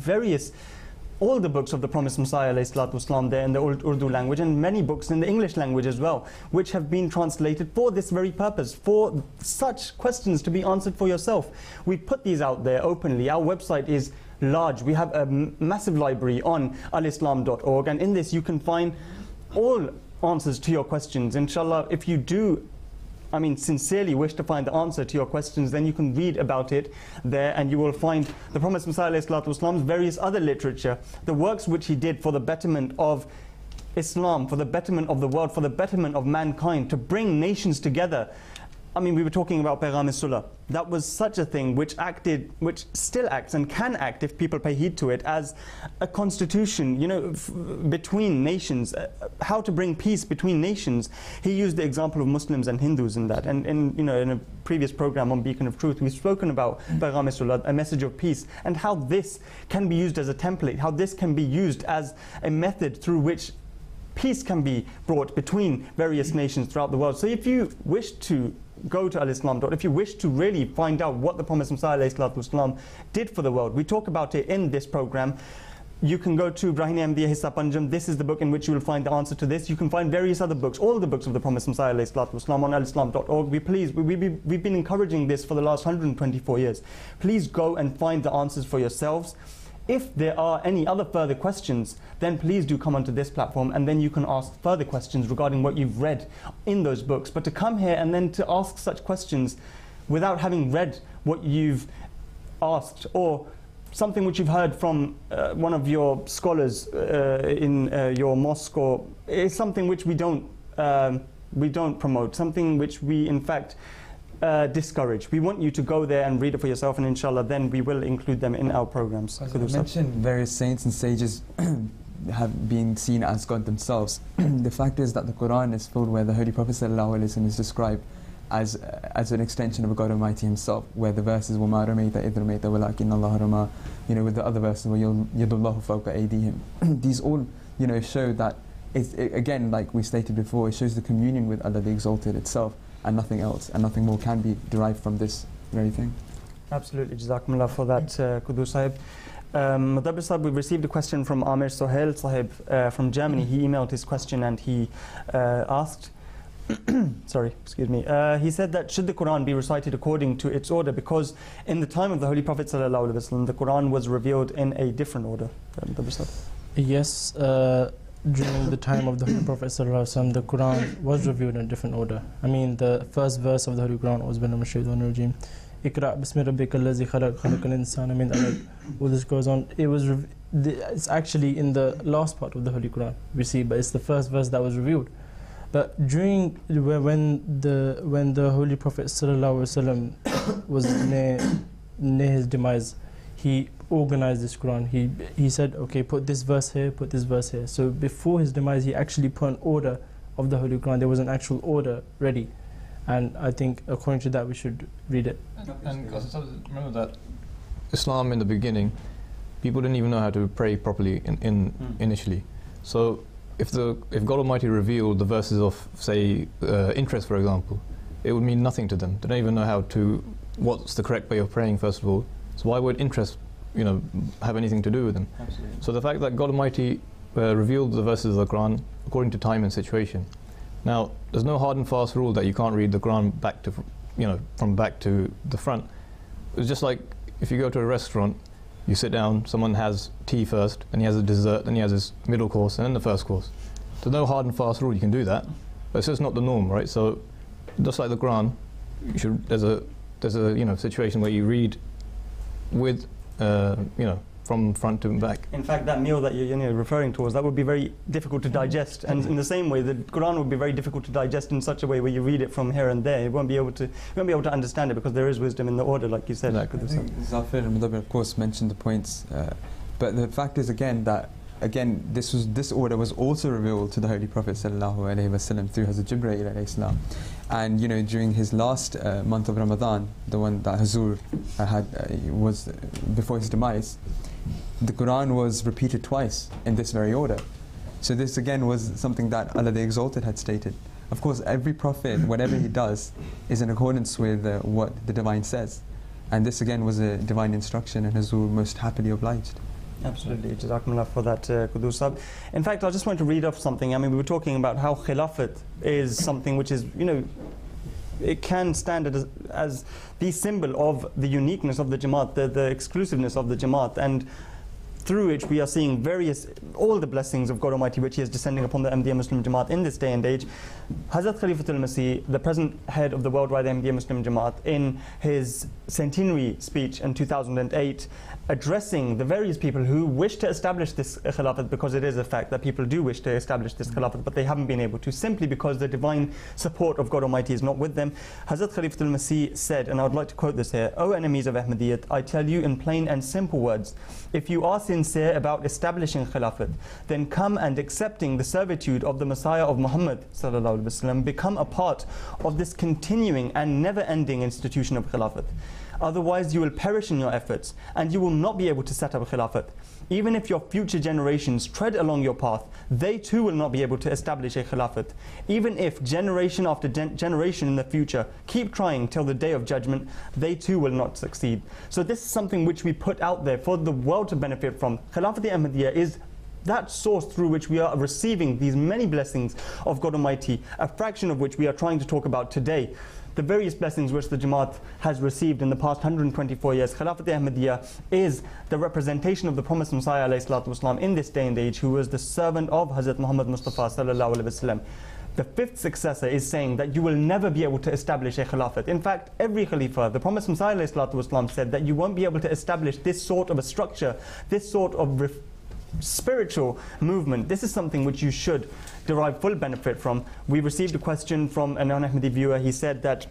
all the books of the Promised Messiah ﷺ there in the Urdu language, and many books in the English language as well, which have been translated for this very purpose, for such questions to be answered for yourself. We put these out there openly. Our website is large. We have a massive library on alislam.org, and in this you can find all answers to your questions. Inshallah, if you do sincerely wish to find the answer to your questions, then you can read about it there, and you will find the Promised Messiah ﷺ's various other literature, the works which he did for the betterment of Islam, for the betterment of the world, for the betterment of mankind, to bring nations together I mean, we were talking about Paygam-e-Sulah. That was such a thing which which still acts and can act if people pay heed to it, as a constitution, you know, between nations, how to bring peace between nations. He used the example of Muslims and Hindus in that. And you know, in a previous program on Beacon of Truth, we've spoken about Paygam-e-Sulah, a message of peace, and how this can be used as a template, how this can be used as a method through which peace can be brought between various nations throughout the world. So if you wish to go to al-Islam, if you wish to really find out what the Prophet ﷺ did for the world, we talk about it in this program. You can go to Brahini Ahmadiyya Hissa Panjam. This is the book in which you will find the answer to this. You can find various other books, all the books of the Prophet ﷺ on alislam.org. We've been encouraging this for the last 124 years. Please go and find the answers for yourselves. If there are any other further questions, then please do come onto this platform, and then you can ask further questions regarding what you've read in those books. But to come here and then to ask such questions without having read what you've asked, or something which you've heard from one of your scholars in your mosque, or is something which we don't promote, something which we in fact discourage. We want you to go there and read it for yourself, and inshallah then we will include them in our programs. As I mentioned, various saints and sages have been seen as God themselves. The fact is that the Quran is filled where the Holy Prophet ﷺ is described as an extension of God Almighty Himself, where the verses وَمَا رَمَيْتَ إِذْ رَمَيْتَ وَلَكِنَّ اللَّهَ رَمَى, you know, with the other verses وَيَدُ اللَّهُ فَوْقَ أَيْدِيهِمْ. These all, you know, show that again, like we stated before, it shows the communion with Allah the Exalted itself, and nothing else, and nothing more can be derived from this very thing. Absolutely, Jazakumullah for that, Qudus Sahib. Mudabbir Sahib, we've received a question from Amir Sohail Sahib from Germany. He emailed his question and he asked, sorry, excuse me, he said that should the Quran be recited according to its order, because in the time of the Holy Prophet ﷺ, the Quran was revealed in a different order. Mudabbir Sahib. Yes, during the time of the Holy Prophet ﷺ, the Quran was revealed in a different order. I mean, the first verse of the Holy Quran was bin al-Shaytanir-Rajim. Iqra' bismi rabbika allazi khalaq khalaqal insana min 'alaq. All this goes on. It's actually in the last part of the Holy Quran we see, but it's the first verse that was revealed. But when the Holy Prophet ﷺ was near his demise, he organized this Quran. He said, okay, put this verse here, put this verse here. So before his demise, he actually put an order of the Holy Quran. There was an actual order ready. And I think according to that, we should read it. And remember that Islam in the beginning, people didn't even know how to pray properly initially. So if God Almighty revealed the verses of, say, interest, for example, it would mean nothing to them. They don't even know what's the correct way of praying, first of all. So why would interest, you know, have anything to do with them? Absolutely. So the fact that God Almighty revealed the verses of the Quran according to time and situation. Now, there's no hard and fast rule that you can't read the Quran back to, you know, from back to the front. It's just like if you go to a restaurant, you sit down, someone has tea first, and he has a dessert, then he has his middle course, and then the first course. There's no hard and fast rule. You can do that, but it's just not the norm, right? So, just like the Quran, there's a you know, situation where you read with you know, from front to back. in fact, that meal that you're referring towards, that would be very difficult to digest. And in the same way, the Quran would be very difficult to digest in such a way where you read it from here and there. You won't be able to understand it, because there is wisdom in the order, like you said. Exactly. I think Zafir and Mudabbir, of course, mentioned the points, but the fact is this order was also revealed to the Holy Prophet ﷺ through Hazrat Jibreel alayhi salam. And you know, during his last month of Ramadan, the one that Hazur was before his demise, the Quran was repeated twice in this very order. So this again was something that Allah the Exalted had stated. Of course, every prophet, whatever he does, is in accordance with what the Divine says. And this again was a divine instruction, and Hazur most happily obliged. Absolutely, Jazakumullah for that, Qudus Sahib. In fact, I just want to read off something. I mean, we were talking about how Khilafat is something which is, you know, it can stand as the symbol of the uniqueness of the Jamaat, the exclusiveness of the Jamaat. And through which we are seeing all the blessings of God Almighty which He is descending upon the Ahmadiyya Muslim Jamaat in this day and age. Hazrat Khalifatul Masih, the present head of the worldwide Ahmadiyya Muslim Jamaat, in his centenary speech in 2008, addressing the various people who wish to establish this Khilafat, because it is a fact that people do wish to establish this Khilafat, but they haven't been able to, simply because the divine support of God Almighty is not with them. Hazrat Khalifatul Masih said, and I would like to quote this here: "O enemies of Ahmadiyyat, I tell you in plain and simple words, if you are sincere about establishing Khilafat, then come and accepting the servitude of the Messiah of Muhammad sallallahu alaihi wasallam, become a part of this continuing and never-ending institution of Khilafat. Otherwise you will perish in your efforts and you will not be able to set up a Khilafat. Even if your future generations tread along your path, they too will not be able to establish a Khilafat. Even if generation after generation in the future keep trying till the day of judgment, they too will not succeed." So this is something which we put out there for the world to benefit from. Khilafat Ahmadiyya is that source through which we are receiving these many blessings of God Almighty, a fraction of which we are trying to talk about today. The various blessings which the Jamaat has received in the past 124 years. Khilafat Ahmadiyya is the representation of the promised Messiah ﷺ in this day and age, who was the servant of Hazrat Muhammad Mustafa sallallahu alaihi wasallam. The fifth successor is saying that you will never be able to establish a Khilafat. In fact, every Khalifa, the promised Messiah ﷺ said that you won't be able to establish this sort of a structure, this sort of spiritual movement. This is something which you should derive full benefit from. We received a question from a non-Ahmadi viewer. He said that,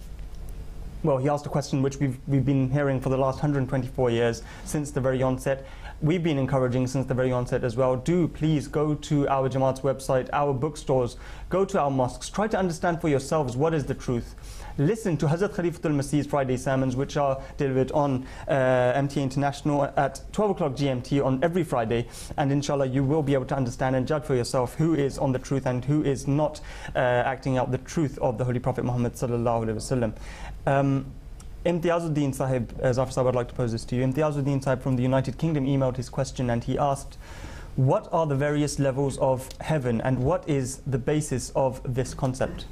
well, he asked a question which we've been hearing for the last 124 years since the very onset. We've been encouraging since the very onset as well. Do please go to our Jamaat's website, our bookstores, go to our mosques, try to understand for yourselves what is the truth. Listen to Hazrat Khalifatul Masih's Friday sermons, which are delivered on MTA International at 12 o'clock GMT on every Friday, and inshallah you will be able to understand and judge for yourself who is on the truth and who is not acting out the truth of the Holy Prophet Muhammad sallallahu alaihi wasallam. Imtiazuddin Sahib, Zafar Sahib, I'd like to pose this to you. Imtiazuddin Sahib from the United Kingdom emailed his question, and he asked, what are the various levels of heaven and what is the basis of this concept?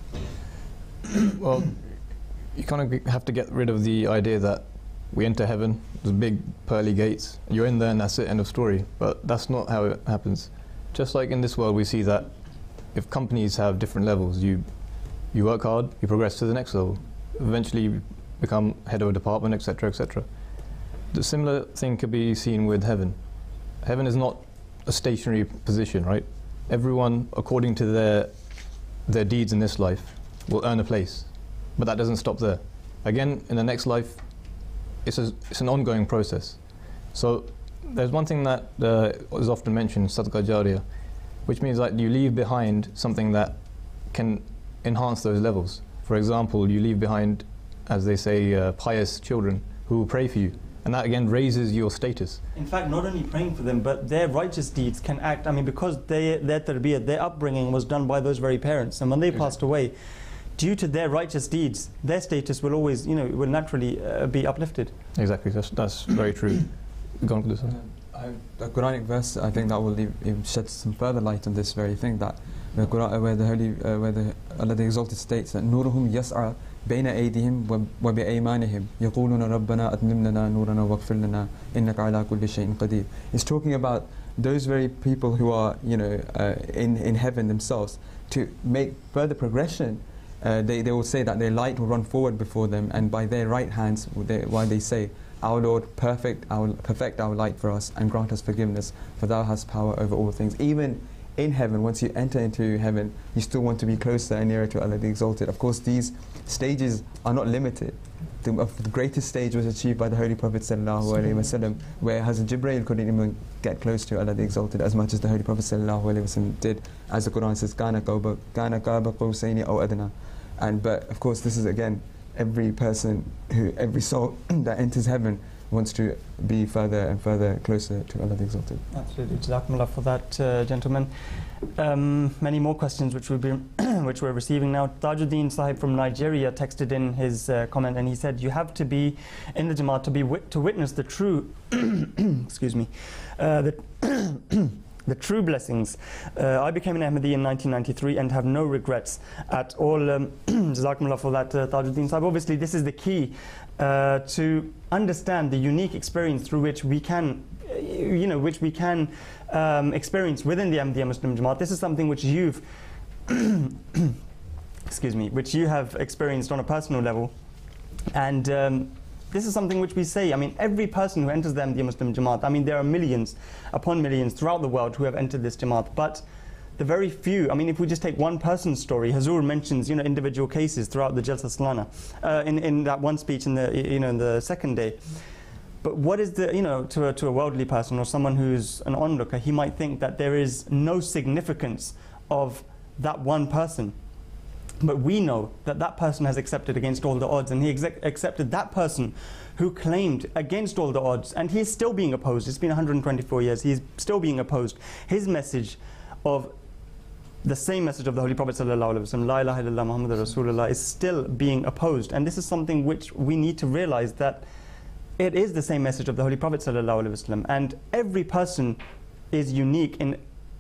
Well, you kind of have to get rid of the idea that we enter heaven, there's big pearly gates, you're in there and that's it, end of story. But that's not how it happens. Just like in this world, we see that if companies have different levels, you work hard, you progress to the next level, eventually you become head of a department, etc., etc. The similar thing could be seen with heaven. Heaven is not a stationary position, right? Everyone, according to their deeds in this life, will earn a place. But that doesn't stop there. Again, in the next life, it's an ongoing process. So there's one thing that is often mentioned, Sadaqah Jariyah, which means that you leave behind something that can enhance those levels. For example, you leave behind, as they say, pious children who will pray for you. And that again raises your status. In fact, not only praying for them, but their righteous deeds can act, because their tarbiyah, their upbringing was done by those very parents. And when they passed away, due to their righteous deeds, their status will always, will naturally be uplifted. Exactly, that's very true. Go on with this. A Quranic verse, I think that will shed some further light on this very thing, that the Quran, where Allah the Exalted states that Nuruhum yas'a bayna aydihim wa bi aymanihim yaquluna rabbana atmim lana nurana waghfir lana innaka ala kulli shay'in qadir. It's talking about those very people who are in heaven themselves, to make further progression. They will say that their light will run forward before them, and by their right hands, while they say, Our Lord, perfect our light for us, and grant us forgiveness, for Thou hast power over all things. Even in heaven, once you enter into heaven, you still want to be closer and nearer to Allah the Exalted. Of course, these stages are not limited. The greatest stage was achieved by the Holy Prophet ﷺ, where Hazrat Jibreel couldn't even get close to Allah the Exalted as much as the Holy Prophet ﷺ did. As the Quran says, كَانَ قَابَ قَوْسَيْنِ أَوْ أَدْنَى. But of course, this is again, every soul that enters heaven wants to be further and further closer to Allah the Exalted. Absolutely. Jazakumullah for that, gentlemen. Many more questions which we're receiving now. Tajuddin Sahib from Nigeria texted in his comment, and he said, you have to be in the Jamaat to witness the true excuse me, the true blessings. I became an Ahmadi in 1993 and have no regrets at all. Jazakumullah for that, Tajuddin Sahib. Obviously, this is the key to understand the unique experience through which we can, which we can experience within the Ahmadiyya Muslim Jamaat. This is something which you've excuse me, which you have experienced on a personal level, and this is something which we say. I mean, every person who enters the Ahmadiyya Muslim Jamaat, I mean, there are millions upon millions throughout the world who have entered this Jamaat, but the very few, I mean, if we just take one person's story, Hazur mentions, individual cases throughout the Jalsa Salana, in that one speech in the, in the second day. But what is the, to a worldly person or someone who's an onlooker, he might think that there is no significance of that one person. But we know that that person has accepted against all the odds, and he accepted that person who claimed against all the odds, and he is still being opposed. It's been 124 years, he's still being opposed. His message of the same message of the Holy Prophet ﷺ, La ilaha illallah Muhammadur Rasulullah, is still being opposed. And this is something which we need to realize, that it is the same message of the Holy Prophet ﷺ, and every person is unique in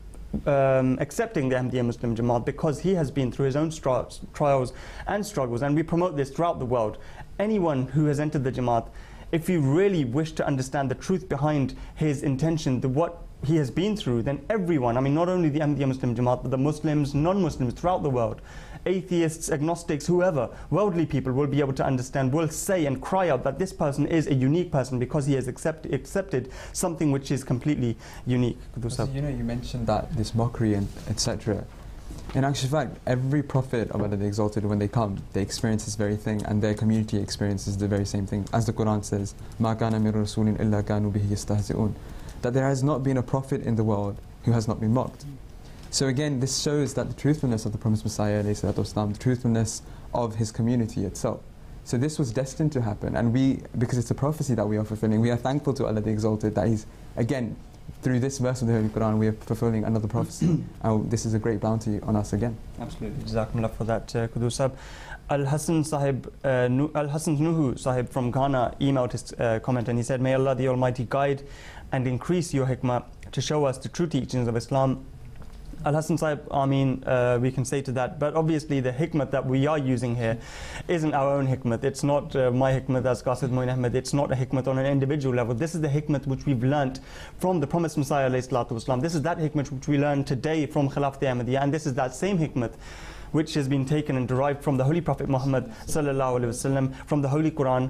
accepting the Ahmadiyya Muslim Jamaat, because he has been through his own trials and struggles, and we promote this throughout the world. Anyone who has entered the Jamaat, if you really wish to understand the truth behind his intention, what he has been through, then everyone, I mean, not only the Ahmadiyya Muslim Jamaat, but the Muslims, non-Muslims throughout the world, atheists, agnostics, whoever, worldly people will be able to understand, will say and cry out that this person is a unique person because he has accepted something which is completely unique. So, you mentioned that this mockery and etc. In actual fact, every prophet of Allah the Exalted, when they come, they experience this very thing, and their community experiences the very same thing. As the Quran says, مَا كَانَ مِن رَسُولٍ إِلَّا كَانُوا بِهِ يَسْتَهْزِئُونَ, that there has not been a prophet in the world who has not been mocked. So again, this shows that the truthfulness of the Promised Messiah, the truthfulness of his community itself. So this was destined to happen, and we, because it's a prophecy that we are fulfilling, we are thankful to Allah the Exalted that He's, again, through this verse of the Holy Quran, we are fulfilling another prophecy. And this is a great bounty on us again. Absolutely. Jazakumullah for that, Qudus Sahib. Al-Hassan Nuhu Sahib from Ghana emailed his comment, and he said, "May Allah the Almighty guide and increase your hikmah to show us the true teachings of Islam." Al-Hassan Sahib, we can say to that, but obviously the hikmah that we are using here isn't our own hikmah. It's not my hikmah as Qasid Moin Ahmed. It's not a hikmah on an individual level. This is the hikmah which we've learnt from the Promised Messiah ﷺ. This is that hikmah which we learn today from Khilafat Ahmadiyya, and this is that same hikmah which has been taken and derived from the Holy Prophet Muhammad ﷺ, from the Holy Quran.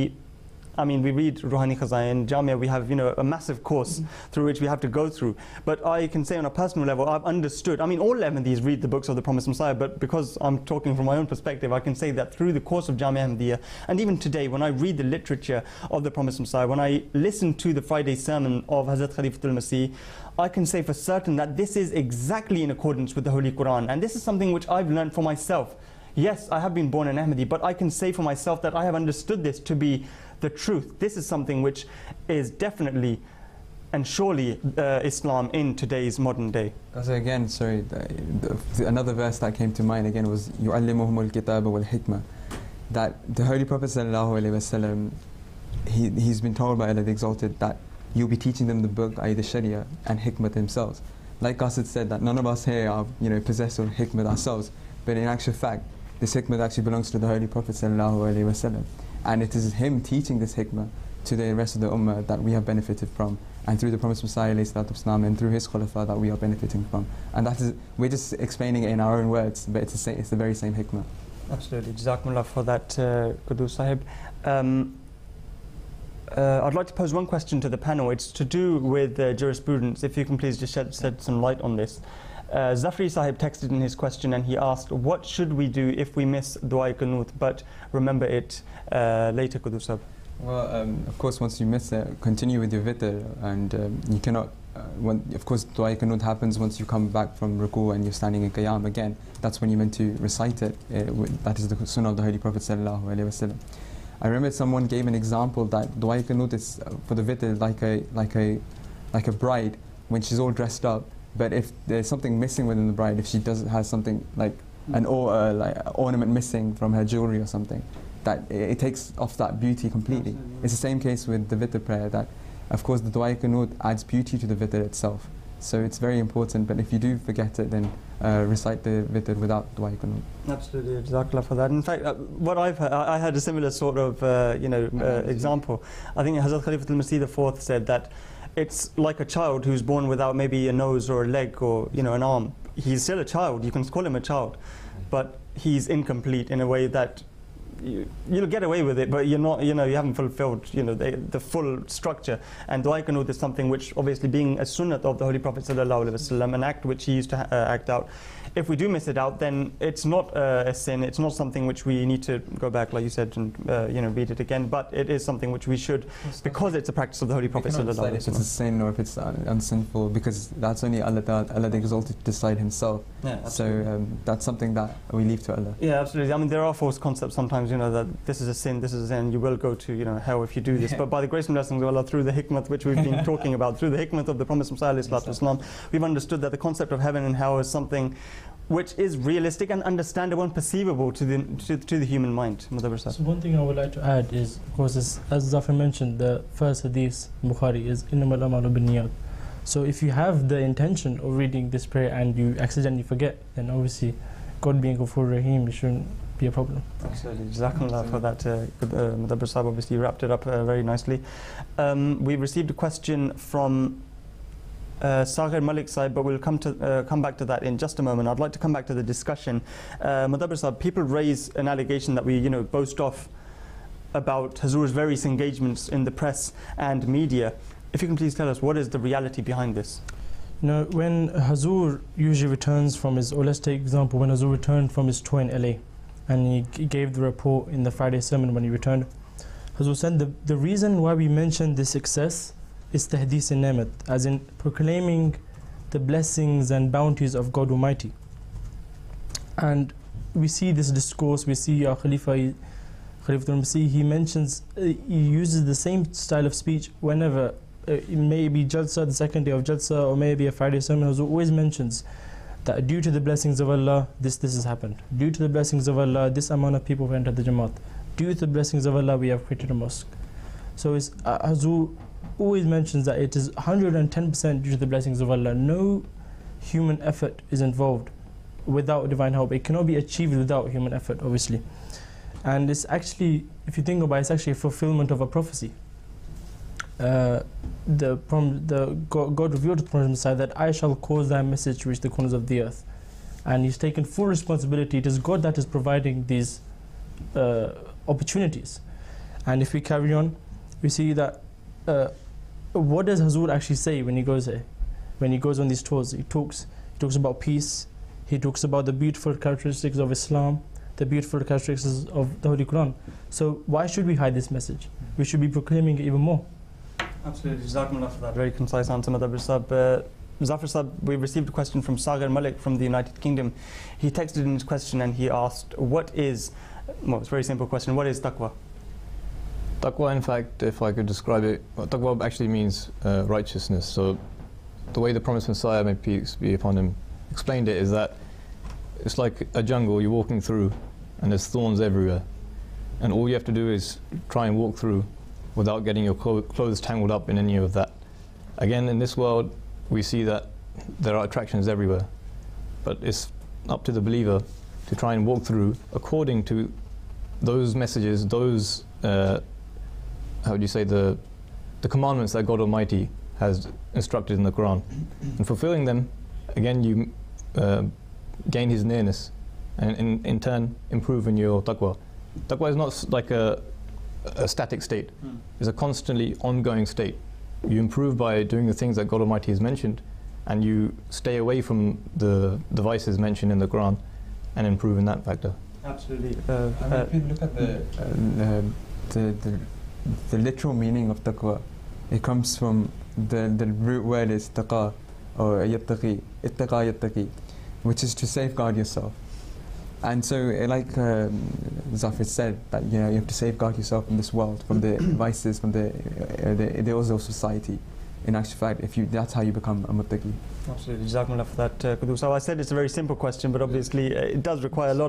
We read Ruhani Khazain, Jamia, we have a massive course through which we have to go through. But I can say on a personal level, I've understood, all Ahmadis read the books of the Promised Messiah, but because I'm talking from my own perspective, I can say that through the course of Jamia Ahmadiyya, and even today, when I read the literature of the Promised Messiah, when I listen to the Friday sermon of Hazrat Khalifatul Masih, I can say for certain that this is exactly in accordance with the Holy Quran. And this is something which I've learned for myself. Yes, I have been born an Ahmadi, but I can say for myself that I have understood this to be the truth. This is something which is definitely and surely Islam in today's modern day. So again, sorry, another verse that came to mind again was يُعَلِّمُهُمُ الْكِتَابَ وَالْحِكْمَةِ, that the Holy Prophet ﷺ, he's been told by Allah the Exalted that you'll be teaching them the book, i.e. the Sharia, and hikmah themselves. Like Qasid said, that none of us here are possessed of hikmah ourselves, but in actual fact, this hikmah actually belongs to the Holy Prophet ﷺ. And it is him teaching this hikmah to the rest of the ummah that we have benefited from, and through the Promised Messiah ﷺ, and through his khulafa that we are benefiting from. And that is, we're just explaining it in our own words, but it's the very same hikmah. Absolutely. Jazakumullah for that, Qudus Sahib. I'd like to pose one question to the panel. It's to do with jurisprudence. If you can please just shed some light on this. Zafri Sahib texted in his question, and he asked, what should we do if we miss Dua Qunut but remember it later, Qudus Sahib? Well, of course, once you miss it, continue with your witr, and you cannot, of course, Dua Qunut happens once you come back from ruku and you're standing in qiyam again. That's when you're meant to recite it. That is the sunnah of the Holy Prophet ﷺ. I remember someone gave an example that Dua Qunut is for the witr like a bride when she's all dressed up. But if there's something missing within the bride, if she has something like an ornament missing from her jewelry or something, that it takes off that beauty completely. Absolutely. It's the same case with the witr prayer, that of course the Dua Qunut adds beauty to the witr itself. So it's very important, but if you do forget it, then recite the witr without Dua Qunut. Absolutely, Jazakallah for that. In fact, what I've heard, I had a similar sort of example. I think Hazrat Khalifatul Masih IV said that it's like a child who's born without maybe a nose or a leg or an arm. He's still a child. You can call him a child, but he's incomplete in a way that you'll get away with it, but you're not, you haven't fulfilled, the full structure. And dua qunut is something which, obviously, being a sunnat of the Holy Prophet sallallahu alaihi wasallam, an act which he used to act out. If we do miss it out, then it's not a sin. It's not something which we need to go back, like you said, and read it again. But it is something which we should, because it's a practice of the Holy Prophet sallallahu alaihi wasallam. If it's a sin or if it's unsinful, because that's only Allah the Exalted to decide Himself. Yeah, so that's something that we leave to Allah. Yeah, absolutely. I mean, there are false concepts sometimes, that this is a sin, you will go to, hell if you do this. But by the grace and blessings of Allah, through the hikmah which we've been talking about, through the hikmah of the Promised Messiah ﷺ, we've understood that the concept of heaven and hell is something which is realistic and understandable and perceivable to the human mind. So one thing I would like to add is, of course, as Zafir mentioned, the first hadith in Bukhari is إِنَّمَا الْأَعْمَالُ بِالنِّيَّاتِ. So if you have the intention of reading this prayer and you accidentally forget, then obviously God being Ghafur Rahim, it shouldn't be a problem. Absolutely. Jazakumullah for that. Mudabbir Sahib obviously wrapped it up very nicely. We've received a question from Sagar Malik Sahib, but we'll come back to that in just a moment. I'd like to come back to the discussion. Mudabbir Sahib, people raise an allegation that we boast off about Hazur's various engagements in the press and media. If you can please tell us, what is the reality behind this? When Hazur usually returns from his, or let's take example, when Hazur returned from his tour in LA, and he gave the report in the Friday sermon when he returned, Hazur said the reason why we mention this success is tahdith and ni'mat, as in proclaiming the blessings and bounties of God Almighty. And we see this discourse, we see our Khalifa al-Masih, he mentions, he uses the same style of speech whenever, it may be Jalsa, the second day of Jalsa, or maybe a Friday sermon. Hazur always mentions that due to the blessings of Allah, this has happened. Due to the blessings of Allah, this amount of people have entered the Jamaat. Due to the blessings of Allah, we have created a mosque. So Hazur always mentions that it is 110% due to the blessings of Allah. No human effort is involved without divine help. It cannot be achieved without human effort, obviously. And it's actually, if you think about it, it's actually a fulfillment of a prophecy. God revealed to the Prophet Messiah that I shall cause thy message to reach the corners of the earth. And he's taken full responsibility. It is God that is providing these opportunities. And if we carry on, we see that what does Hazur actually say when he goes there? When he goes on these tours, he talks about peace, he talks about the beautiful characteristics of Islam, the beautiful characteristics of the Holy Quran. So why should we hide this message? We should be proclaiming it even more. Absolutely. Jazakumullah for that very concise answer, Mudabbir Sahib. Zafir Sahib, we received a question from Sagar Malik from the United Kingdom. He texted in his question and he asked, it's a very simple question, what is taqwa? Taqwa, in fact, if I could describe it, taqwa actually means righteousness. So the way the Promised Messiah, may peace be upon him, explained it is that it's like a jungle you're walking through and there's thorns everywhere. And all you have to do is try and walk through without getting your clothes tangled up in any of that. Again, in this world, we see that there are attractions everywhere. But it's up to the believer to try and walk through according to those messages, those the commandments that God Almighty has instructed in the Quran. And fulfilling them, again, you gain His nearness and in turn improve in your taqwa. Taqwa is not like a static state. It's a constantly ongoing state. You improve by doing the things that God Almighty has mentioned, and you stay away from the vices mentioned in the Quran and improve in that factor. Absolutely. If you look at the literal meaning of taqwa, it comes from the root word is taqa, or yattaqi, ittaqa yattaqi, which is to safeguard yourself. And so, like Zafir said, that you have to safeguard yourself from this world, from the vices, from the ills of society. In actual fact, that's how you become a muttaqi. Absolutely, Jazakumullah for that, Qudus. So I said it's a very simple question, but obviously it does require a lot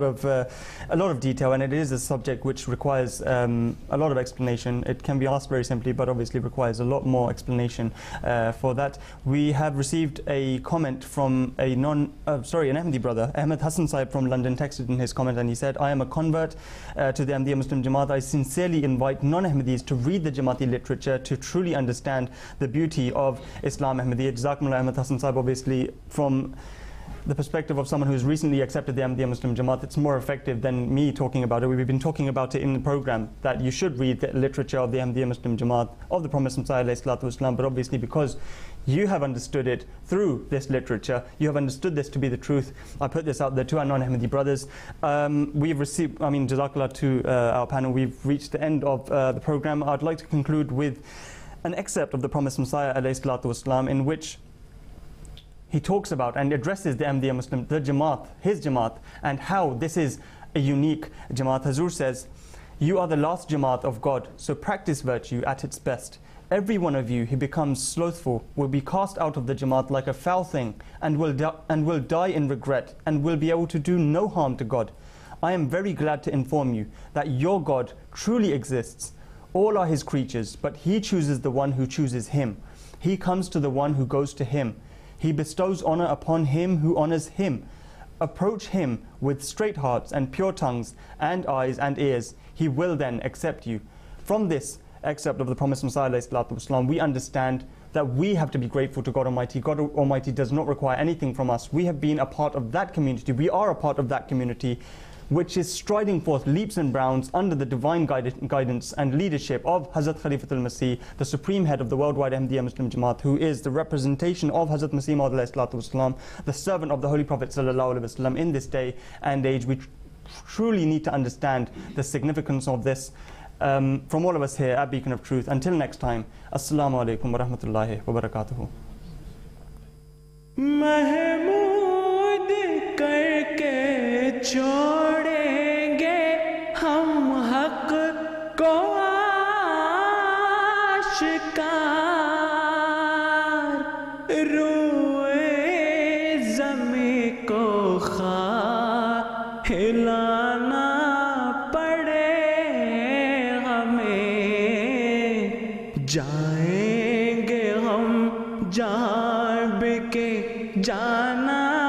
of detail, and it is a subject which requires a lot of explanation. It can be asked very simply, but obviously requires a lot more explanation for that. We have received a comment from an Ahmadi brother, Ahmed Hassan Saib from London, texted in his comment, and he said, "I am a convert to the Ahmadiyya Muslim Jamaat. I sincerely invite non-Ahmadis to read the Jamaati literature to truly understand the beauty of Islam Ahmadiyya." Jazakumullah, Ahmed Hassan Saib. Obviously, from the perspective of someone who's recently accepted the Ahmadiyya Muslim Jamaat, it's more effective than me talking about it. We've been talking about it in the program, that you should read the literature of the Ahmadiyya Muslim Jamaat, of the Prophet Muhammad, but obviously because you have understood it through this literature, you have understood this to be the truth. I put this out there to our non-Ahmadi brothers. We've received, Jazakallah to our panel, we've reached the end of the program. I'd like to conclude with an excerpt of the Promised Messiah ﷺ, in which he talks about and addresses the Ahmadiyya Muslim, the Jamaat, his Jamaat, and how this is a unique Jamaat. Hazur says, "You are the last Jamaat of God, so practice virtue at its best. Every one of you who becomes slothful will be cast out of the Jamaat like a foul thing, and will die in regret, and will be able to do no harm to God. I am very glad to inform you that your God truly exists. All are his creatures, but he chooses the one who chooses him. He comes to the one who goes to him. He bestows honor upon him who honors him. Approach him with straight hearts and pure tongues and eyes and ears. He will then accept you." From this excerpt of the Promised Messiah ﷺ, we understand that we have to be grateful to God Almighty. God Almighty does not require anything from us. We have been a part of that community. We are a part of that community, which is striding forth leaps and bounds under the divine guidance and leadership of Hazrat Khalifatul Masih, the supreme head of the worldwide Ahmadiyya Muslim Jamaat, who is the representation of Hazrat Masih Maud, the servant of the Holy Prophet ﷺ in this day and age. We truly need to understand the significance of this. From all of us here at Beacon of Truth, until next time, Assalamu alaikum wa rahmatullahi wa barakatuhu. Mahmood करके छोड़ेंगे हम हक को आशिकार, रूए ज़मीं को हिलाना पड़े हमें, जाएंगे हम जहाँ के जाना